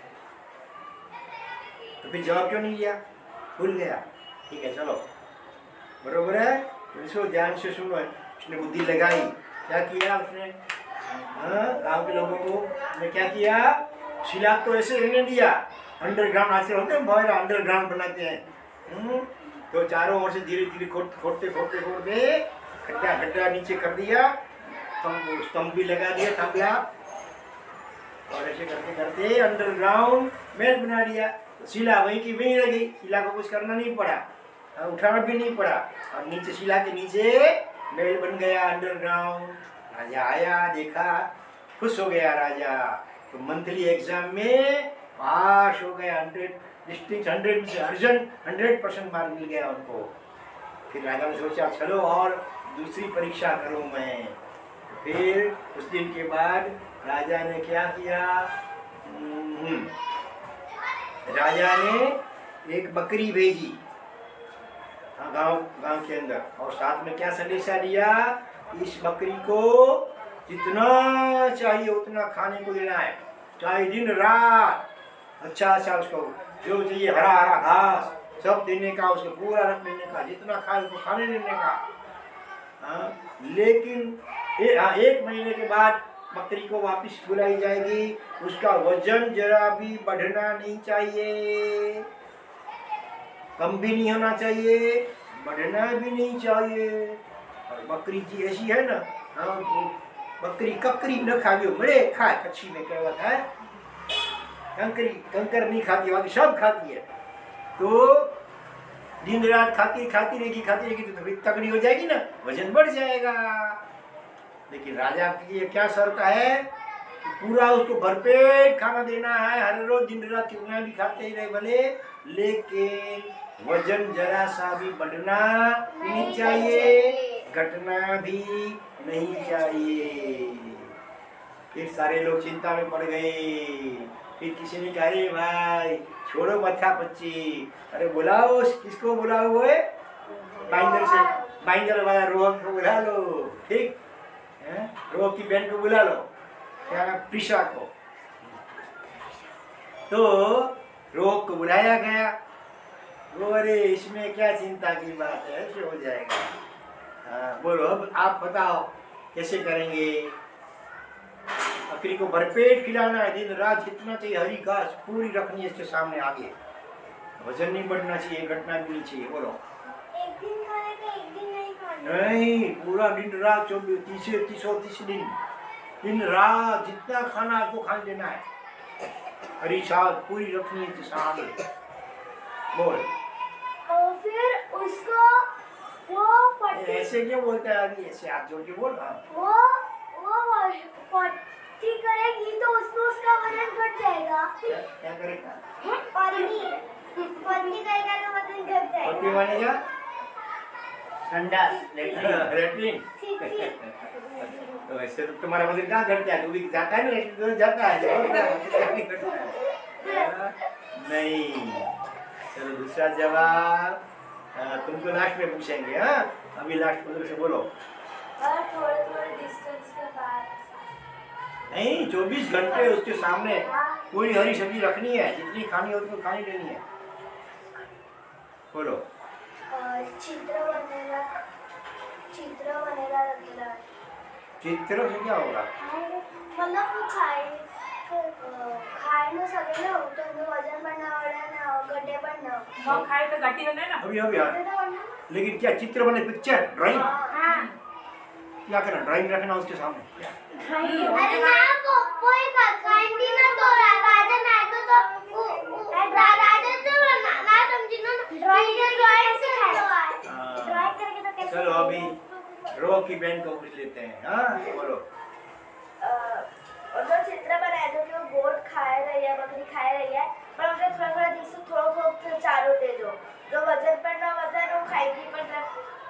तो फिर जवाब क्यों नहीं दिया? भूल गया। ठीक है चलो, बरोबर है। इसको ध्यान से सुनो। उसने बुद्धि लगाई, क्या किया उसने? हाँ, गांव के लोगों को ने क्या किया? शिला तो ऐसे रहने दिया, अंडरग्राउंड आश्रय होते हैं, बहुत अंडरग्राउंड बनाते हैं। तो चारों ओर से धीरे धीरे खोदते खड्डा खड्डा नीचे कर दिया, स्तंभ भी लगा दिया, थापला, और ऐसे करते करते अंडरग्राउंड महल बना दिया। शिला वहीं की वहीं रह गई, शिला को कुछ करना नहीं पड़ा, उठाना भी नहीं पड़ा, और नीचे शिला के नीचे महल बन गया अंडरग्राउंड। राजा आया, देखा, खुश हो गया राजा। तो मंथली एग्जाम में पास हो गया, 100 डिस्ट्रिक्ट 100 से अर्जन 100% मार्क मिल गया उनको। फिर राजा ने सोचा चलो और दूसरी परीक्षा करूँ मैं। फिर कुछ दिन के बाद राजा ने क्या किया? राजा ने एक बकरी भेजी गांव के अंदर, और साथ में क्या संदेशा दिया? इस बकरी को जितना चाहिए उतना खाने को देना है, चाहे दिन रात, अच्छा उसको जो चाहिए हरा हरा घास सब देने का, उसको पूरा रख लेने का, जितना खाए उसको खाने देने का। लेकिन एक महीने के बाद बकरी को वापस बुलाई जाएगी, उसका वजन जरा भी बढ़ना नहीं चाहिए, कम भी नहीं होना चाहिए, बढ़ना भी नहीं चाहिए। और बकरी जी ऐसी है ना, बकरी ककरी न खाइयो, मरे खाए, कच्छी में कहवत है, कंकर नहीं खाती, बाकी सब खाती है। तो दिन रात खाती रहेगी तो थोड़ी तगड़ी हो जाएगी ना, वजन बढ़ जाएगा। लेकिन राजा की ये क्या शर्त है कि पूरा उसको भरपेट खाना देना है, हर रोज दिन रात कितना भी खाते ही रहे भले, लेकिन वजन जरा सा भी बढ़ना नहीं चाहिए, घटना भी नहीं चाहिए। फिर सारे लोग चिंता में पड़ गए। फिर किसी ने कहा अरे भाई छोड़ो मत्था पच्ची, अरे बुलाओ, किसको बुलाओ? वो बाइंदर वाला रोहक को बुला लो, ठीक है, रोहक की बहन को बुला लो, क्या प्रिशा को। तो रोहक को बुलाया गया। वो अरे इसमें क्या चिंता की बात है, ऐसे हो जाएगा। हाँ बोलो, अब आप बताओ कैसे करेंगे? बकरी को भरपेट खिलाना है, दिन रात जितना चाहिए हरी घास पूरी रखनी है इसके सामने आगे, वजन नहीं बढ़ना चाहिए, घटना भी नहीं चाहिए। बोलो एक दिन खाएगा एक दिन नहीं खाएगा? नहीं, पूरा दिन रात 330 दिन रात जितना खाना आपको खाने देना है, हरी घास पूरी रखनी है सामने। बोल। और फिर उसको वो पट्टी, ऐसे क्यों बोलता है आदमी? ऐसे हाथ जोड़ के बोल। वो पट्टी करेगी तो उसका वजन घट जाएगा। क्या करेगा? पट्टी करेगा तो वजन घट जाएगा। पट्टी बनेगा संडास, लेटरिन। तो ऐसे तो तुम्हारा वजन कहाँ घटता है? तू भी जाता है ना, तो जाता है नहीं। चलो दूसरा जवाब तुमको लास्ट में पूछेंगे। हाँ अभी लास्ट में से बोलो। और थोड़े डिस्टेंस के बाद नहीं, 24 घंटे उसके सामने पूरी हरी सब्जी रखनी है, जितनी खानी हो उतनी खानी लेनी है। बोलो। चित्र बनेगा लगेगा। चित्र से क्या होगा? मतलब वो खाए ખાઈ ન શકે ને તો એનું વજન પણ ના વળે ને ઘટે પણ ન ન ખાય તો ઘટી બને ને अभी अभी हाँ लेकिन क्या चित्र बने पिक्चर ड्राइंग હા क्या करना ड्राइंग रखना उसके सामने अरे ना कोई कांडी ना तो राजा ना तो राजा तो ना समझी ना ड्राइंग सिखाया ड्राइंग करके तो कैसे चलो अभी रो की बहन को पूछ लेते हैं हाँ बोलो और जो चित्र बनाया जो कि वो गोट खाए रही है बकरी खाए रही है पर उसे थोड़ा थोड़ा दिख से थोड़ा चारों दे जो वजन पर ना वजन वो खाएगी पर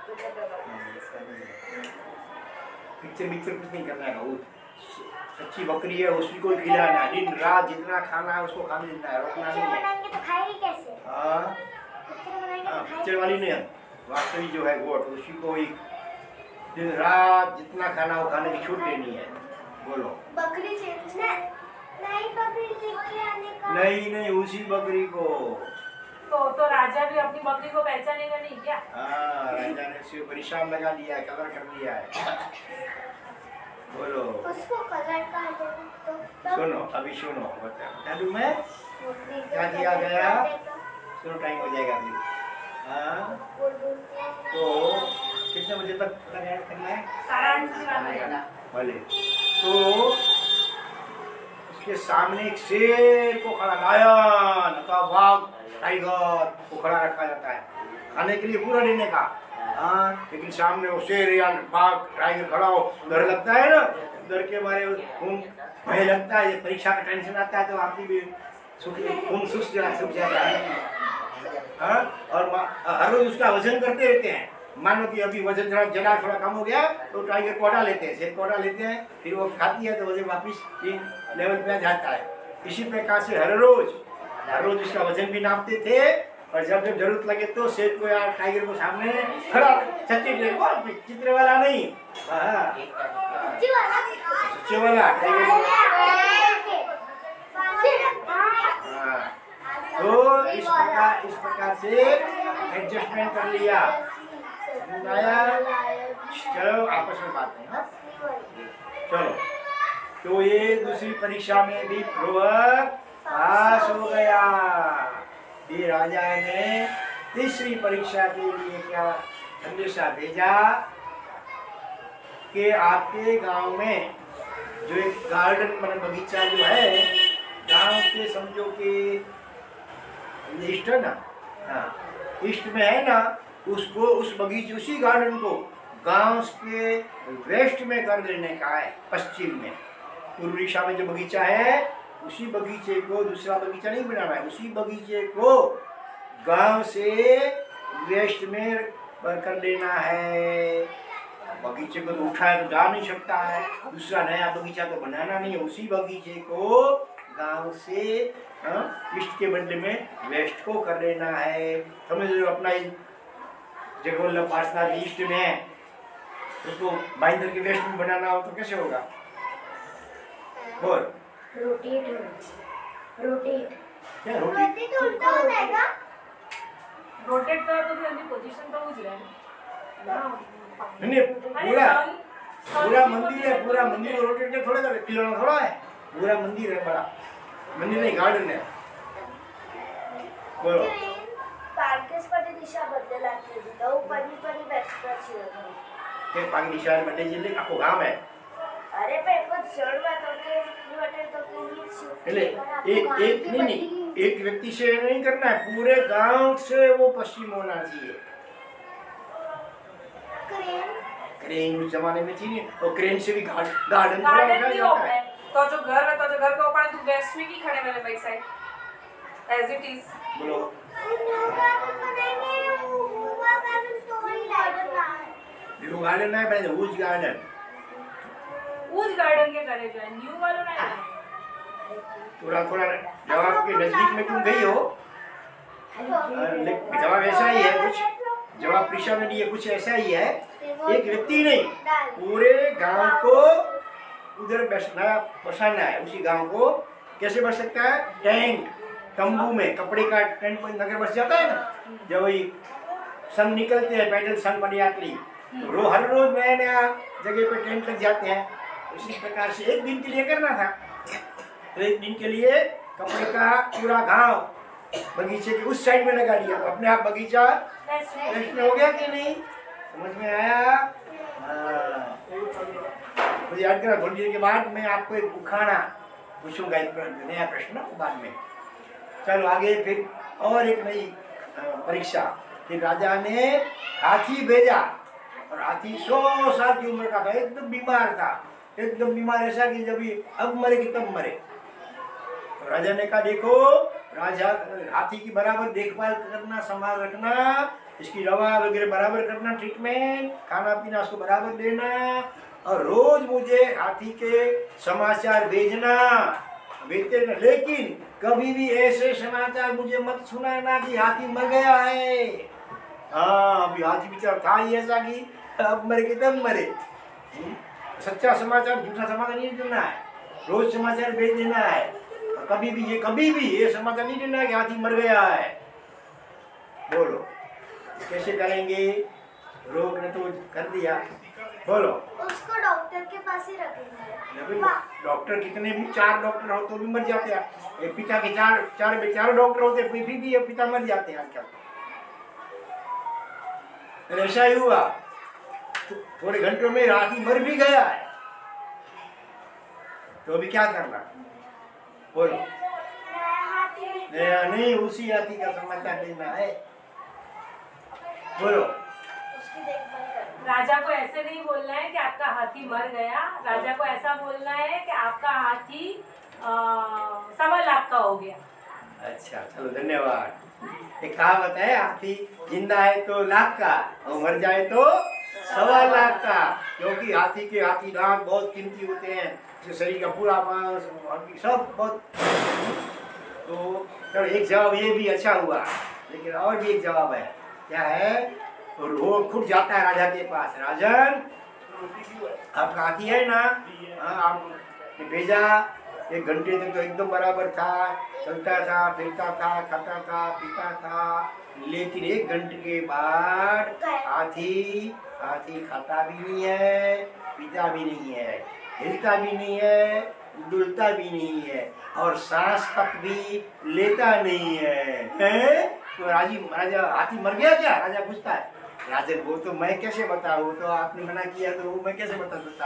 पिक्चर पिक्चर कुछ नहीं करना है वो सच्ची बकरी है उसी को खिलाना है दिन रात जितना खाना है उसको खाने देना है रोकना नहीं है बनाएंगे तो खाएगी कैसे हाँ पिक्चर बनाएंगे हाँ तो पिक्चर वाली नहीं है वास्तविक जो है गोट उसी को ही दिन रात जितना खाना वो खाने की छूट देनी है बोलो बकरी चेंजना नहीं बकरी लेके आने का नहीं नहीं उसी बकरी को तो राजा भी अपनी बकरी को पहचानेगा नहीं क्या हाँ राजा ने उसे परिश्रम लगा दिया है कलर कर दिया है बोलो उसको कलर का दो तो सुनो अभी सुनो बता दूं मैं बकरी को क्या किया कलर गया? कर देगा। सुनो टाइम हो जाएगा अभी हाँ तो कितने बजे तक करना है 8:30 की बात है भले तो उसके सामने एक शेर को खड़ा लायन अथवा वाघ टाइगर को खड़ा रखा जाता है खाने के लिए पूरा देने का हाँ लेकिन सामने वो शेर या बाघ टाइगर खड़ा हो डर लगता है ना डर के मारे खून भय लगता है परीक्षा का टेंशन आता है तो आपकी भी खून सूख जाता है हाँ और हर रोज उसका वजन करते रहते हैं मानो कि अभी वजन जरा थोड़ा कम हो गया तो टाइगर को हटा लेते हैं शेर को हटा लेते हैं फिर वो खाती है तो वजन वापिस लेवल पे आ जाता है इसी प्रकार से हर रोज इसका वजन भी नापते थे और जब जब जरूरत लगे तो शेर को या टाइगर को सामने खड़ा चित्र वाला नहीं सच्चे वाला टाइगर तो इस प्रकार से एडजस्टमेंट कर लिया चलो आपस में बात है चलो तो ये दूसरी परीक्षा में भी ध्रुव पास हो गया ये राजा ने तीसरी परीक्षा के लिए क्या संदेशा भेजा कि आपके गांव में जो एक गार्डन मतलब बगीचा जो है गांव के समझो कि ईस्ट है ना हाँ ईस्ट में है ना उसको उस बगीचे उसी गार्डन को गांव के वेस्ट में कर देने का है पश्चिम में पूर्व दिशा में जो बगीचा है उसी बगीचे को दूसरा बगीचा नहीं बनाना है उसी बगीचे को गांव से वेस्ट में कर देना है बगीचे को तो उठाया तो जा नहीं सकता है दूसरा नया बगीचा तो बनाना नहीं है उसी बगीचे को गांव से ईस्ट के बदले में वेस्ट को कर देना है समझ लो अपना जगवल्लभ पार्षद ईस्ट में है उसको बाइंदर के वेस्ट में बनाना हो तो कैसे होगा बोल रोटेट क्या रोटी तो उल्टा हो जाएगा रोटेट करो तो भी अपनी पोजीशन तो उस रहे नहीं पूरा मंदिर है पूरा मंदिर को रोटेट नहीं थोड़ा खिलौना थोड़ा है पूरा मंदिर है बड़ा मंदिर नहीं गार्डन है बोलो પાર્કેસપતિ દિશા બદલેલા છે તો પરી પરી બેસતા છે કે પાકી દિશા બદલે છે આખો ગામ है અરે પણ એક જ જળવા તો કે વટે તો કે એટલે एक नहीं एक व्यक्ति से नहीं करना है पूरे गांव से वो पश्चिम होना चाहिए क्रेन उस जमाने में थी नहीं और क्रेन से भी गार्डन गार्डन भी जाता है तो जो घर है तो जो घर के ऊपर तू वेस्ट में की खड़े मैंने back side as it is बोलो न्यू गार्डन है भाई उस गार्डन उस गार्डन के करे जो है न्यू वालों ना है थोड़ा थोड़ा जवाब के नजदीक में तुम गई हो जवाब ऐसा ही है कुछ जवाब प्रीशा ने दिया कुछ ऐसा ही है एक व्यक्ति नहीं पूरे गांव को उधर बसाना है उसी गांव को कैसे बस सकता है टेंट तंबू में कपड़े का टेंट पर नगर बस जाता है ना जब वही संघ निकलते हैं पैदल संघ पदयात्री हर रोज नया नया जगह पे टेंट लग जाते हैं इसी प्रकार से एक दिन के लिए करना था तो एक दिन के लिए कपड़े का पूरा घाव बगीचे के उस साइड में लगा दिया, तो अपने आप बगीचा रेस्ट में हो गया कि नहीं? समझ में आया? हाँ। मुझे याद करा, थोड़ी देर के बाद मैं आपको एक उखाड़ा पूछूंगा, एक नया प्रश्न बाद में। चलो आगे फिर और एक नई परीक्षा। फिर राजा ने हाथी भेजा और हाथी 100 साल की उम्र का था, एकदम बीमार था, एकदम बीमार ऐसा कि जब अब मरे कि तब मरे। तो राजा ने कहा देखो राजा, हाथी की बराबर देखभाल करना, संभाल रखना, इसकी दवा वगैरह बराबर करना, ट्रीटमेंट, खाना पीना उसको बराबर देना, और रोज मुझे हाथी के समाचार भेजना, भेजते रहना। लेकिन कभी भी ऐसे समाचार मुझे मत सुनाना कि हाथी मर गया है। हाँ, अभी हाथी बेचारा था ही ऐसा कि अब मरे कि तब मरे। सच्चा समाचार, झूठा समाचार नहीं देना है, रोज समाचार भेज देना है। और कभी भी ये समाचार नहीं देना है कि हाथी मर गया है। बोलो कैसे करेंगे? रोग ने तो कर दिया। बोलो। उसको डॉक्टर के पास ही रखेंगे। डॉक्टर कितने भी 4 डॉक्टर हो तो भी मर जाते हैं। एक पिता के चार डॉक्टर होते, फिर भी ये पिता मर जाते हैं आजकल। ऐसा ही हुआ, थोड़े घंटों में हाथी मर भी गया है, तो अभी क्या करना? बोलो। नहीं, उसी हाथी का समाचार देना है। बोलो। उसकी देखभाल करना। राजा को ऐसे नहीं बोलना है कि आपका हाथी मर गया, राजा को ऐसा बोलना है कि आपका हाथी 1.25 लाख का हो गया। अच्छा, चलो धन्यवाद। एक कहावत है, हाथी जिंदा है तो लाख का और मर जाए तो 1.25 लाख का, क्योंकि हाथी दांत बहुत कीमती होते हैं, जो शरीर का पूरा मांस सब बहुत। तो चलो एक जवाब ये भी अच्छा हुआ, लेकिन और भी एक जवाब है। क्या है? और वो खुद जाता है राजा के पास, राजन आपका हाथी है ना? हाँ, आपने भेजा। 1 घंटे तक तो एकदम बराबर था, चलता था, फिरता था, खाता था, पीता था, लेकिन 1 घंटे के बाद हाथी खाता भी नहीं है, पीता भी नहीं है, हिलता भी नहीं है, डुलता भी नहीं है, और सांस तक भी लेता नहीं है? तो राजा हाथी मर गया क्या? राजा पूछता है। राजा वो तो मैं कैसे बताऊँ, तो आपने मना किया तो वो मैं कैसे बता सकता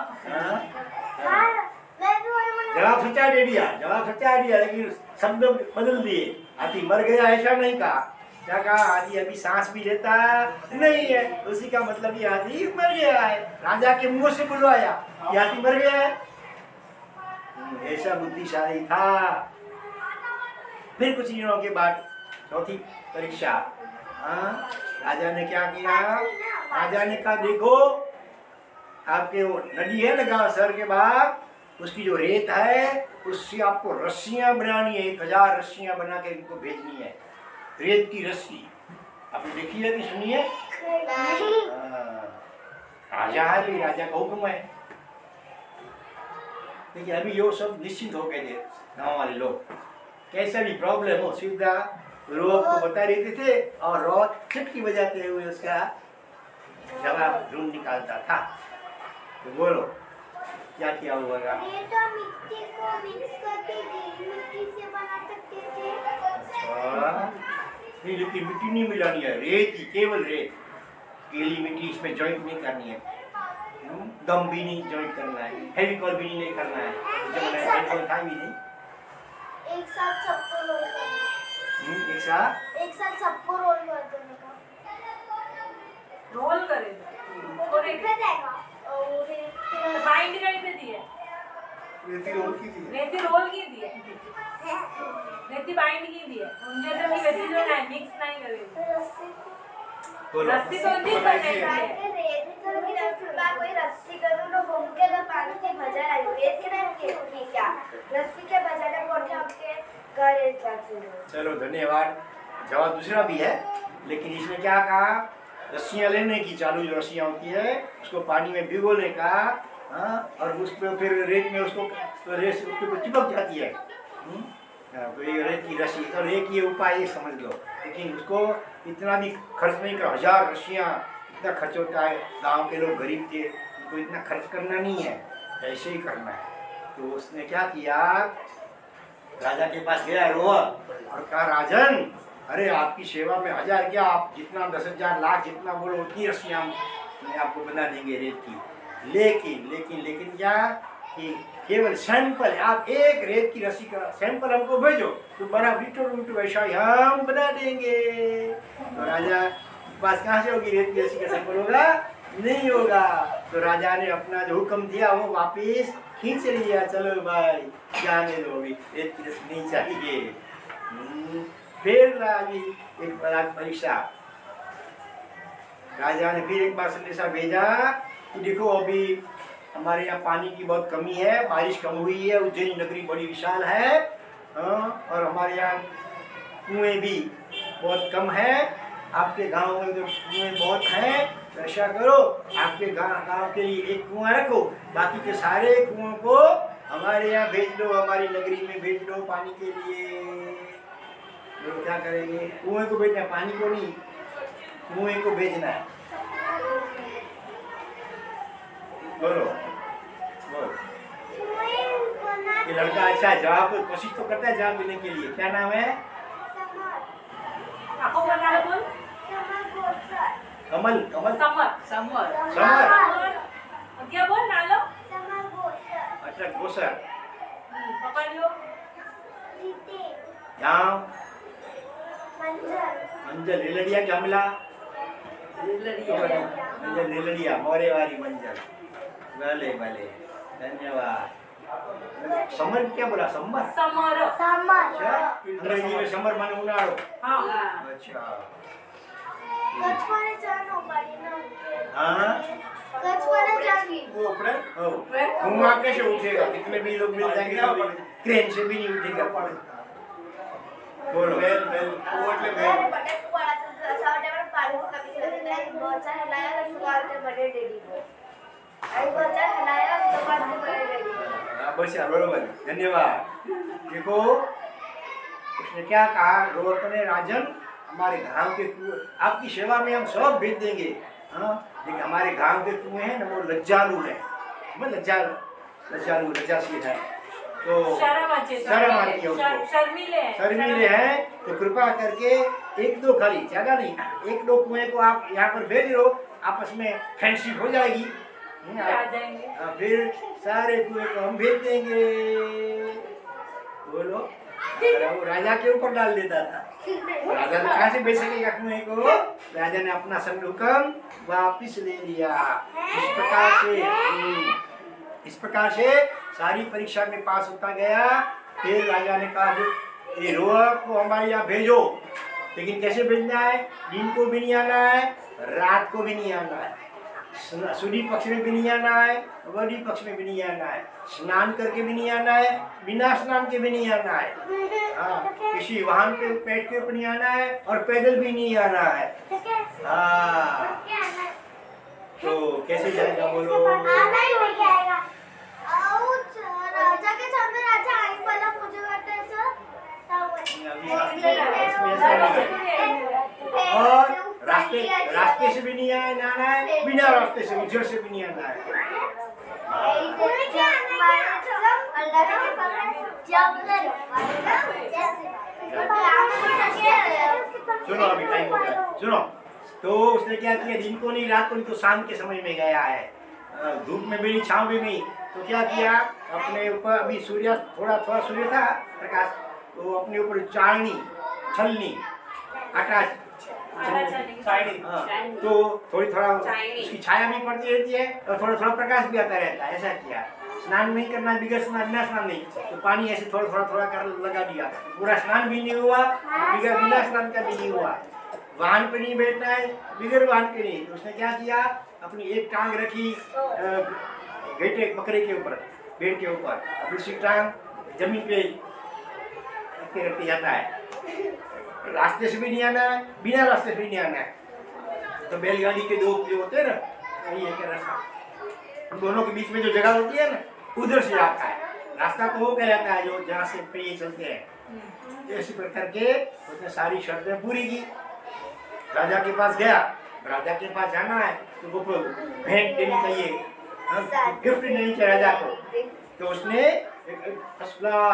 हूँ? जवाब सच्चा दे दिया, लेकिन शब्द बदल दिए। हाथी मर गया ऐसा नहीं कहा, क्या कहा? हाथी अभी सांस भी लेता नहीं है, उसी का मतलब ये हाथी मर गया है। राजा के मुंह से बुलवाया कि हाथी मर गया है, ऐसा बुद्धिशाली था। फिर कुछ दिनों के बाद चौथी परीक्षा। हाँ, राजा ने क्या किया? राजा ने कहा देखो, आपके वो नदी है ना गाँव शहर के बाहर, उसकी जो रेत है उससे आपको रस्सियां बनानी है, 1000 रस्सियां बना के इनको भेजनी है। रेत की रस्सी आपने देखी है कि सुनी है? राजा है भी, राजा का हुक्म है। देखिए अभी ये सब निश्चिंत हो गए थे गाँव वाले लोग, कैसा भी प्रॉब्लम हो सीधा रोग को बता देते थे और रोग चुटकी बजाते हुए उसका जवाब ढूंढ निकालता था। तो बोलो क्या किया होगा? ये तो मिट्टी को मिक्स करके गीली मिट्टी से बना सकते थे। नहीं, लेकिन मिट्टी नहीं मिलानी है, रेत ही, केवल रेत। गीली मिट्टी इसमें जॉइंट नहीं करनी है, गम भी नहीं जॉइंट करना है, फेविकॉल भी नहीं करना है, जब मैंने फेविकॉल था भी नहीं। एक साथ सबको रोल करना। एक साथ सबको रोल कर देने का। रोल करेगा वो कितना जाएगा? तो बाइंड करके दिए, रेती रोल की थी, रेती रोल की दिए, रेती बाइंड की दिए, उनके अंदर की वैसी जो है मिक्स नहीं करेगी। रस्सी तो नहीं करने कोई रस्सी करूँ तो घूम के अगर पानी के बजा रही हूँ, रेत के नहीं क्या रस्सी के बजाने पड़ते आपके घर जाते। चलो धन्यवाद। जवाब दूसरा भी है, लेकिन इसने क्या कहा? रस्सियाँ लेने की, चालू जो रस्सियाँ होती है उसको पानी में भिगोने का। हाँ, और उस पर फिर रेत में उसको तो रेत उसके चिपक जाती है। तो ये रेत की रस्सी, तो एक ये उपाय ये समझ लो, लेकिन उसको इतना भी खर्च नहीं कर, 1000 रस्सियाँ इतना खर्च होता है। गांव के लोग गरीब थे, उनको इतना खर्च करना नहीं है, ऐसे ही करना है। तो उसने क्या किया? राजा के पास गया रोहक और कहा राजन, अरे आपकी सेवा में 1000 क्या, आप जितना 10,000 लाख जितना बोलो उतनी रस्सियाँ हम आपको बना देंगे रेत की। लेकिन क्या कि केवल सैंपल, आप एक रेत की रस्सी का सैंपल हमको भेजो तो बना बिल्कुल वैसा ही हम बना देंगे। तो राजा के पास कहाँ से होगी रेत की रस्सी का सैंपल, होगा नहीं होगा। तो राजा ने अपना जो हुक्म दिया वो वापिस खींच लिया, चलो भाई जाने दो, अभी रेत की रस्सी नहीं चाहिए। फिर लगी एक परीक्षा, राजा ने फिर एक बार संदेशा भेजा कि देखो अभी हमारे यहाँ पानी की बहुत कमी है, बारिश कम हुई है, उज्जैन नगरी बड़ी विशाल है और हमारे यहाँ कुएं भी बहुत कम है, आपके गांव में तो कुएं बहुत हैं, तो ऐसा करो आपके गांव के लिए एक कुआं रखो, बाकी के सारे कुओं को हमारे यहाँ भेज दो, हमारी नगरी में भेज दो पानी के लिए। लोग क्या करेंगे, कुएं को भेजना, पानी को नहीं, कुएं को भेजना है। बोलो बोलो, ये लड़का अच्छा जवाब कोशिश तो करता है जवाब देने के लिए। क्या नाम है? आपको बोलना है, बोल। कमल कमल समर समर समर, क्या बोल नालो? अच्छा गोसर, पकड़ लियो। गाँव मंजल, रेलड़िया की हमला, मंजल रेलड़िया, मोरे वाली मंजल, भले भले धन्यवाद। समर क्या बोला? समर समर। अच्छा, अंग्रेजी में समर माने उनाळो। हाँ अच्छा हाँ वो घुमा कैसे उठेगा? कितने भी लोग मिल जाएंगे तो क्रेन से भी नहीं उठेगा। बोलो बेल बेल वो એટલે बेल बस यार बरोबर, धन्यवाद। देखो उसने क्या कहा, रोहक ने, राजन हमारे गांव के कुएं आपकी सेवा में हम सब भेज देंगे, हाँ लेकिन हमारे गांव के कुएं हैं ना वो लज्जालू है, लज्जालू लज्जाशील है, तो शर्म आती है उसको, शर्मीले हैं, तो कृपा करके 1-2 खाली, ज्यादा नहीं, 1-2 कुएं को आप यहाँ पर भेज दो, आपस में फ्रेंडशिप हो जाएगी, फिर सारे कुएं को हम भेज देंगे। बोलो, वो राजा के ऊपर डाल देता था, राजा ने कहाँ से भेज सकेगा कुएं को? राजा ने अपना सब हुक्म वापिस ले लिया। इस प्रकार से सारी परीक्षा में पास होता गया। फिर राजा ने कहा जो ये रोहक को हमारे यहाँ भेजो, लेकिन कैसे भेजना है? दिन को भी नहीं आना है, रात को भी नहीं आना है, शुद्ध पक्ष में भी नहीं आना है, वडी पक्ष में भी नहीं आना है, स्नान करके भी नहीं आना है, बिना स्नान के भी नहीं आना है, हाँ किसी वाहन पे बैठ के भी नहीं आना है और पैदल भी नहीं आना है। हाँ तो कैसे जाएगा बोलो? और रास्ते से भी नहीं आना है, बिना रास्ते से उधर से भी नहीं आना है। सुनो अभी टाइम हो गया, सुनो। तो उसने क्या किया, दिन को नहीं रात को नहीं, तो शाम के समय में गया है, धूप में भी नहीं छाँव में नहीं, तो क्या किया अपने ऊपर, अभी सूर्य थोड़ा सूर्य था प्रकाश, तो अपने ऊपर चांदनी छलनी आकाश तो थोड़ा उसकी छाया भी पड़ती रहती है और थोड़ा प्रकाश भी आता रहता है। ऐसा किया, स्नान नहीं करना, बिना स्नान नहीं, तो पानी ऐसे थोड़ा कर लगा दिया, पूरा स्नान भी नहीं हुआ, बिना स्नान का भी नहीं हुआ। वाहन पे नहीं बैठना है, बिगर वाहन पे नहीं, तो उसने क्या किया, अपनी एक टांग रखी बेटे बकरे के ऊपर, पेड़ के ऊपर, दूसरी टांग जमीन पे रखते जाता है। रास्ते से भी नहीं आना है, बिना रास्ते से भी नहीं आना है। तो बैलगाड़ी के 2 जो होते हैं ना, वही है क्या रास्ता, उन दोनों के बीच में जो जगह होती है ना, उधर से आता है रास्ता, तो हो गया जाता है जो जहाँ से पे चलते हैं। ऐसे प्रकार के उसने सारी शर्तें पूरी की। राजा के पास गया, राजा के पास जाना है तो वो भेंट देनी चाहिए, गिफ्ट देनी चाहिए राजा को। तो उसने फर्स्ट क्लास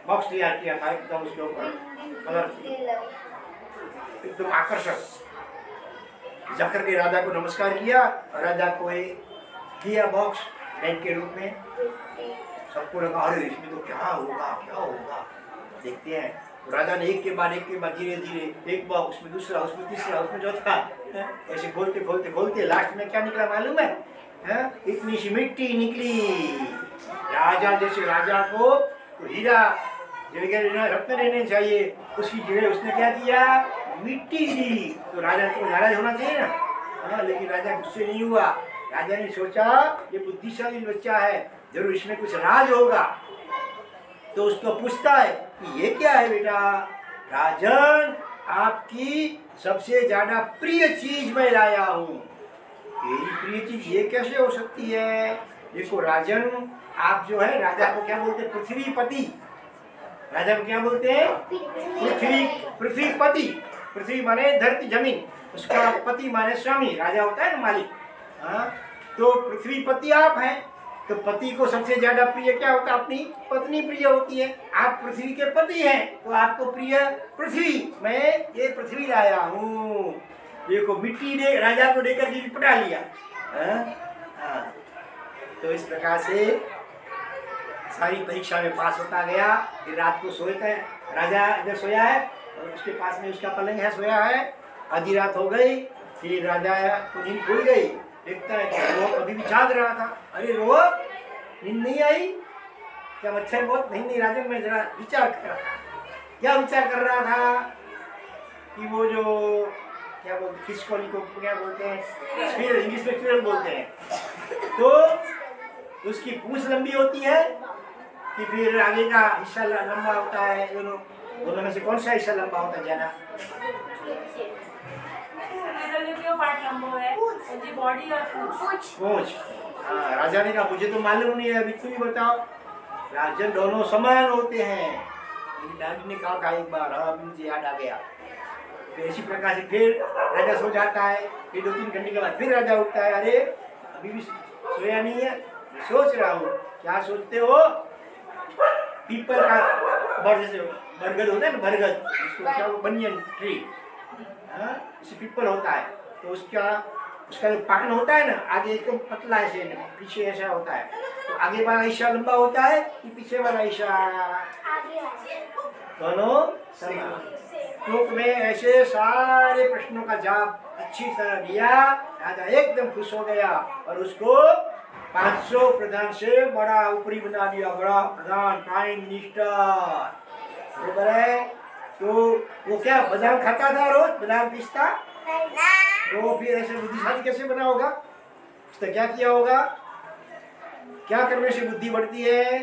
बॉक्स तैयार किया था एकदम उसके ऊपर कलर एकदम आकर्षक। जाकर के राजा को नमस्कार किया और राजा को दिया बॉक्स पेन के रूप में। सबको लगा अरे इसमें तो क्या होगा देखते हैं। तो राजा ने एक के बाद धीरे धीरे एक बॉक्स, उसमें दूसरा, उसमें तीसरा, उसमें चौथा, ऐसे खोलते लास्ट में क्या निकला मालूम है? इतनी सी मिट्टी निकली। राजा जैसे राजा को तो हीरा जगह रत्न रहने चाहिए, उसकी जगह उसने क्या किया? मिट्टी दी। तो राजा को नाराज होना चाहिए ना, लेकिन राजा गुस्से नहीं हुआ। राजा ने सोचा ये बुद्धिशाली बच्चा है, जरूर इसमें कुछ राज होगा। तो उसको पूछता है कि ये क्या है बेटा? राजन, आपकी सबसे ज्यादा प्रिय चीज मैं लाया हूँ। मेरी प्रिय चीज ये कैसे हो सकती है? देखो राजन, आप जो है राजा को क्या बोलते हैं? पृथ्वीपति। राजा को क्या बोलते हैं? पृथ्वीपति। पृथ्वी माने धरती जमीन, उसका पति माने स्वामी, राजा होता है ना मालिक। हाँ, तो पृथ्वीपति आप हैं, तो पति को सबसे ज्यादा प्रिय क्या होता है? अपनी पत्नी प्रिय होती है। आप पृथ्वी के पति हैं, तो आपको प्रिय पृथ्वी, मैं ये पृथ्वी लाया हूँ। देखो मिट्टी ने राजा को लेकर के पटा लिया। तो इस प्रकार से सारी परीक्षा में पास होता गया। फिर रात को सोता है, राजा इधर सोया है और उसके पास में उसका पलंग है, सोया है। आधी रात हो गई, फिर राजा को नींद खुल गई। देखता है कि रोहब अभी भी जाग रहा था। अरे रोहब, नींद नहीं आई क्या? मच्छर बहुत नहीं राजन, मैं जरा विचार कर रहा था। क्या विचार कर रहा था? कि वो जो क्या बोलते, खिसकोली को क्या बोलते हैं? स्क्विरल, इंग्लिश में स्क्विरल बोलते हैं। तो उसकी पूंछ लंबी होती है कि फिर आगे का हिस्सा लंबा होता है? दोनों में से कौन सा हिस्सा लंबा होता है ज्यादा? पूंछ। हाँ, राजा ने कहा मुझे तो मालूम नहीं है, अभी तुम ही बताओ। राजन, दोनों समान होते हैं। मेरी दादी ने कहा था एक बार, हाँ मुझे याद आ गया। तो इसी प्रकार से फिर राजा सो जाता है। फिर 2-3 घंटे के बाद फिर राजा उठता है। अरे अभी भी सोया नहीं है? सोच रहा हूँ। क्या सोचते हो? पीपल का बरगद होता है ना, बरगद, उसको क्या वो बनियन ट्री, जैसे पीपल होता है, तो उसका जो पान होता है ना, आगे एकदम पतला ऐसे, पीछे ऐसा होता है। तो आगे वाला हिस्सा लंबा होता है कि पीछे वाला हिस्सा? दोनों समान। तो मैं ऐसे सारे प्रश्नों का जवाब अच्छी तरह दिया। राजा एकदम खुश हो गया और उसको 500 प्रधान से बड़ा ऊपरी बना दिया, बड़ा प्रधान, प्राइम मिनिस्टर। बरोबर है? तो वो क्या बादाम खाता था रोज, बादाम पीसता? तो फिर ऐसे बुद्धिशाली कैसे बना होगा? उसने क्या किया होगा? क्या करने से बुद्धि बढ़ती है?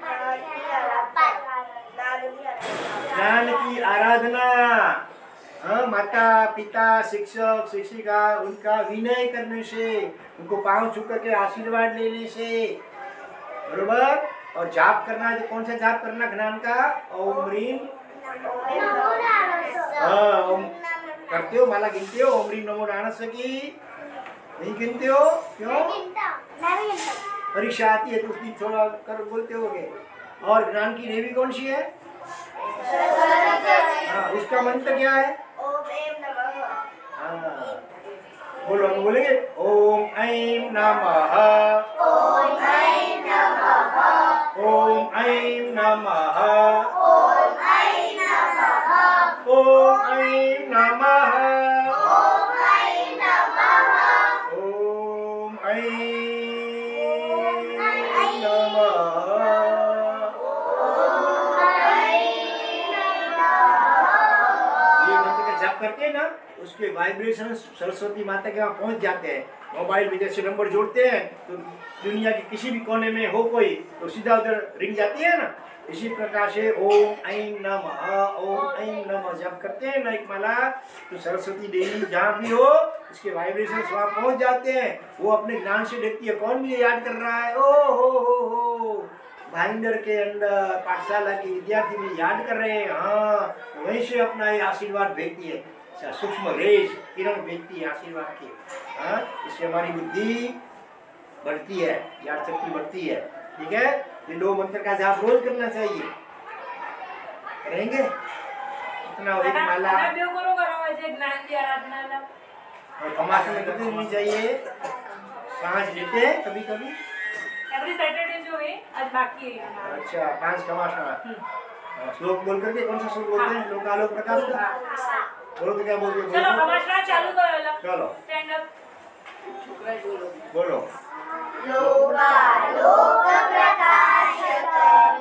ज्ञान की आराधना। हाँ, माता पिता, शिक्षक शिक्षिका, उनका विनय करने से, उनको पांव छू करके आशीर्वाद लेने से। बरोबर? और जाप करना है, तो कौन सा जाप करना ज्ञान का? ओम ह्रीम। हाँ, ओम करते हो, माला गिनते हो? ओम ह्रीम नमो नारायण की नहीं गिनते हो? क्यों? परीक्षा आती है तो उसकी थोड़ा कर बोलते होगे। और ज्ञान की देवी कौन सी है? हाँ, उसका मंत्र क्या है? हाँ, बोलो, हम बोलेंगे ओम ऐं नमः, ओम ऐं नमः, ओम ऐं नमः, ओम ऐं नमः, ओम ऐं नमः, ओम ऐं नमः, ओम ऐं करते हैं ना, उसके वाइब्रेशन सरस्वती माता के वहाँ पहुँच जाते हैं। मोबाइल में जैसे नंबर जोड़ते हैं तो दुनिया के किसी भी कोने में हो कोई, तो सीधा उधर रिंग जाती है ना। इसी प्रकार से ओम ऐं नमः, ओम ऐं नमः जब करते हैं ना एक माला, तो सरस्वती देवी जहाँ भी हो उसके वाइब्रेशन वहाँ पहुँच जाते हैं। वो अपने ज्ञान से देखती है कौन मुझे याद कर रहा है। ओ हो भाईंदर के अंदर पाठशाला के विद्यार्थी भी याद कर रहे हैं। हाँ, वहीं से अपना ये आशीर्वाद भेजती है, सूक्ष्म रेज किरण भेजती है आशीर्वाद की। हाँ, इससे हमारी बुद्धि बढ़ती है, याद शक्ति बढ़ती है। ठीक है, ये 2 मंत्र का जाप रोज करना चाहिए। करेंगे इतना एक माला અને બે કરો કરાવે છે જ્ઞાનની આરાધના और कमास में कभी नहीं चाहिए 5 लेते हैं कभी कभी एवरी सैटरडे जो है आज बाकी है अच्छा 5 कमास श्लोक बोल करके कौन सा श्लोक बोलते हैं लोक आलोक प्रकाश का बोलो तो क्या बोलते हो चलो कमाशना चालू करो चलो स्टैंड अप बोलो लोकालोक प्रकाशकर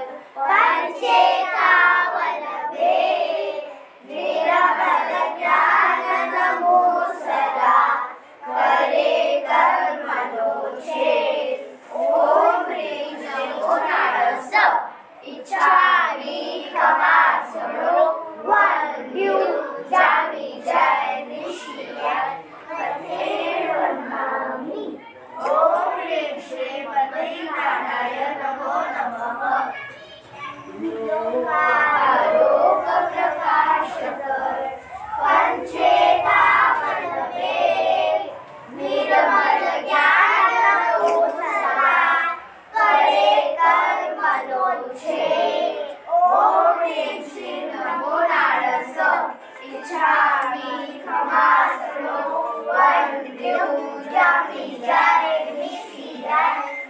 पंचेतावन भेद निरमल ज्ञान नमो सदा करे कर्मणो छेद ओम ह्रीं नमो नारस इच्छामि खमासनो वन्द्यु जामि जय निशिया कथेर्वन्नामि ओम ह्रीं श्रीमद्नारायणाय नमो नमः लोकालोक प्रकाशकर पंचेतावन भेद निर्मल ज्ञान नमो सदा करे कर्मणो छेद ओम ह्रीं श्री नमो नारस इच्छामि खमासनो वन्द्यु जामि जय निशिया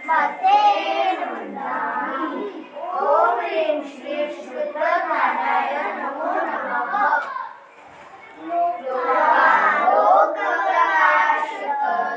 मतेर्वन्नामि ओम ह्रीं श्री शुद्धनारायणाय नमो नमः लोकालोक प्रकाशकर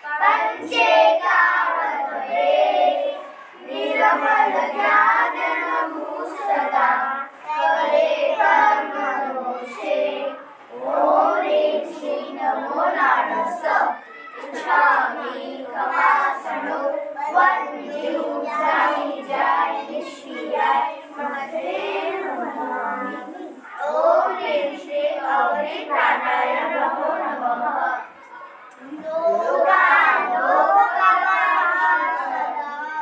पंचेतावन भेद निर्मल ज्ञान नमो सदा करे कर्मणो छेद ओम ह्रीं श्री नमो नारस इच्छामि खमासनो वन्द्यु जामि जय निशिया मतेर्वन्नामि ओम ह्रीं श्री अवधूताय नमो नमः लोकालोक प्रकाशकर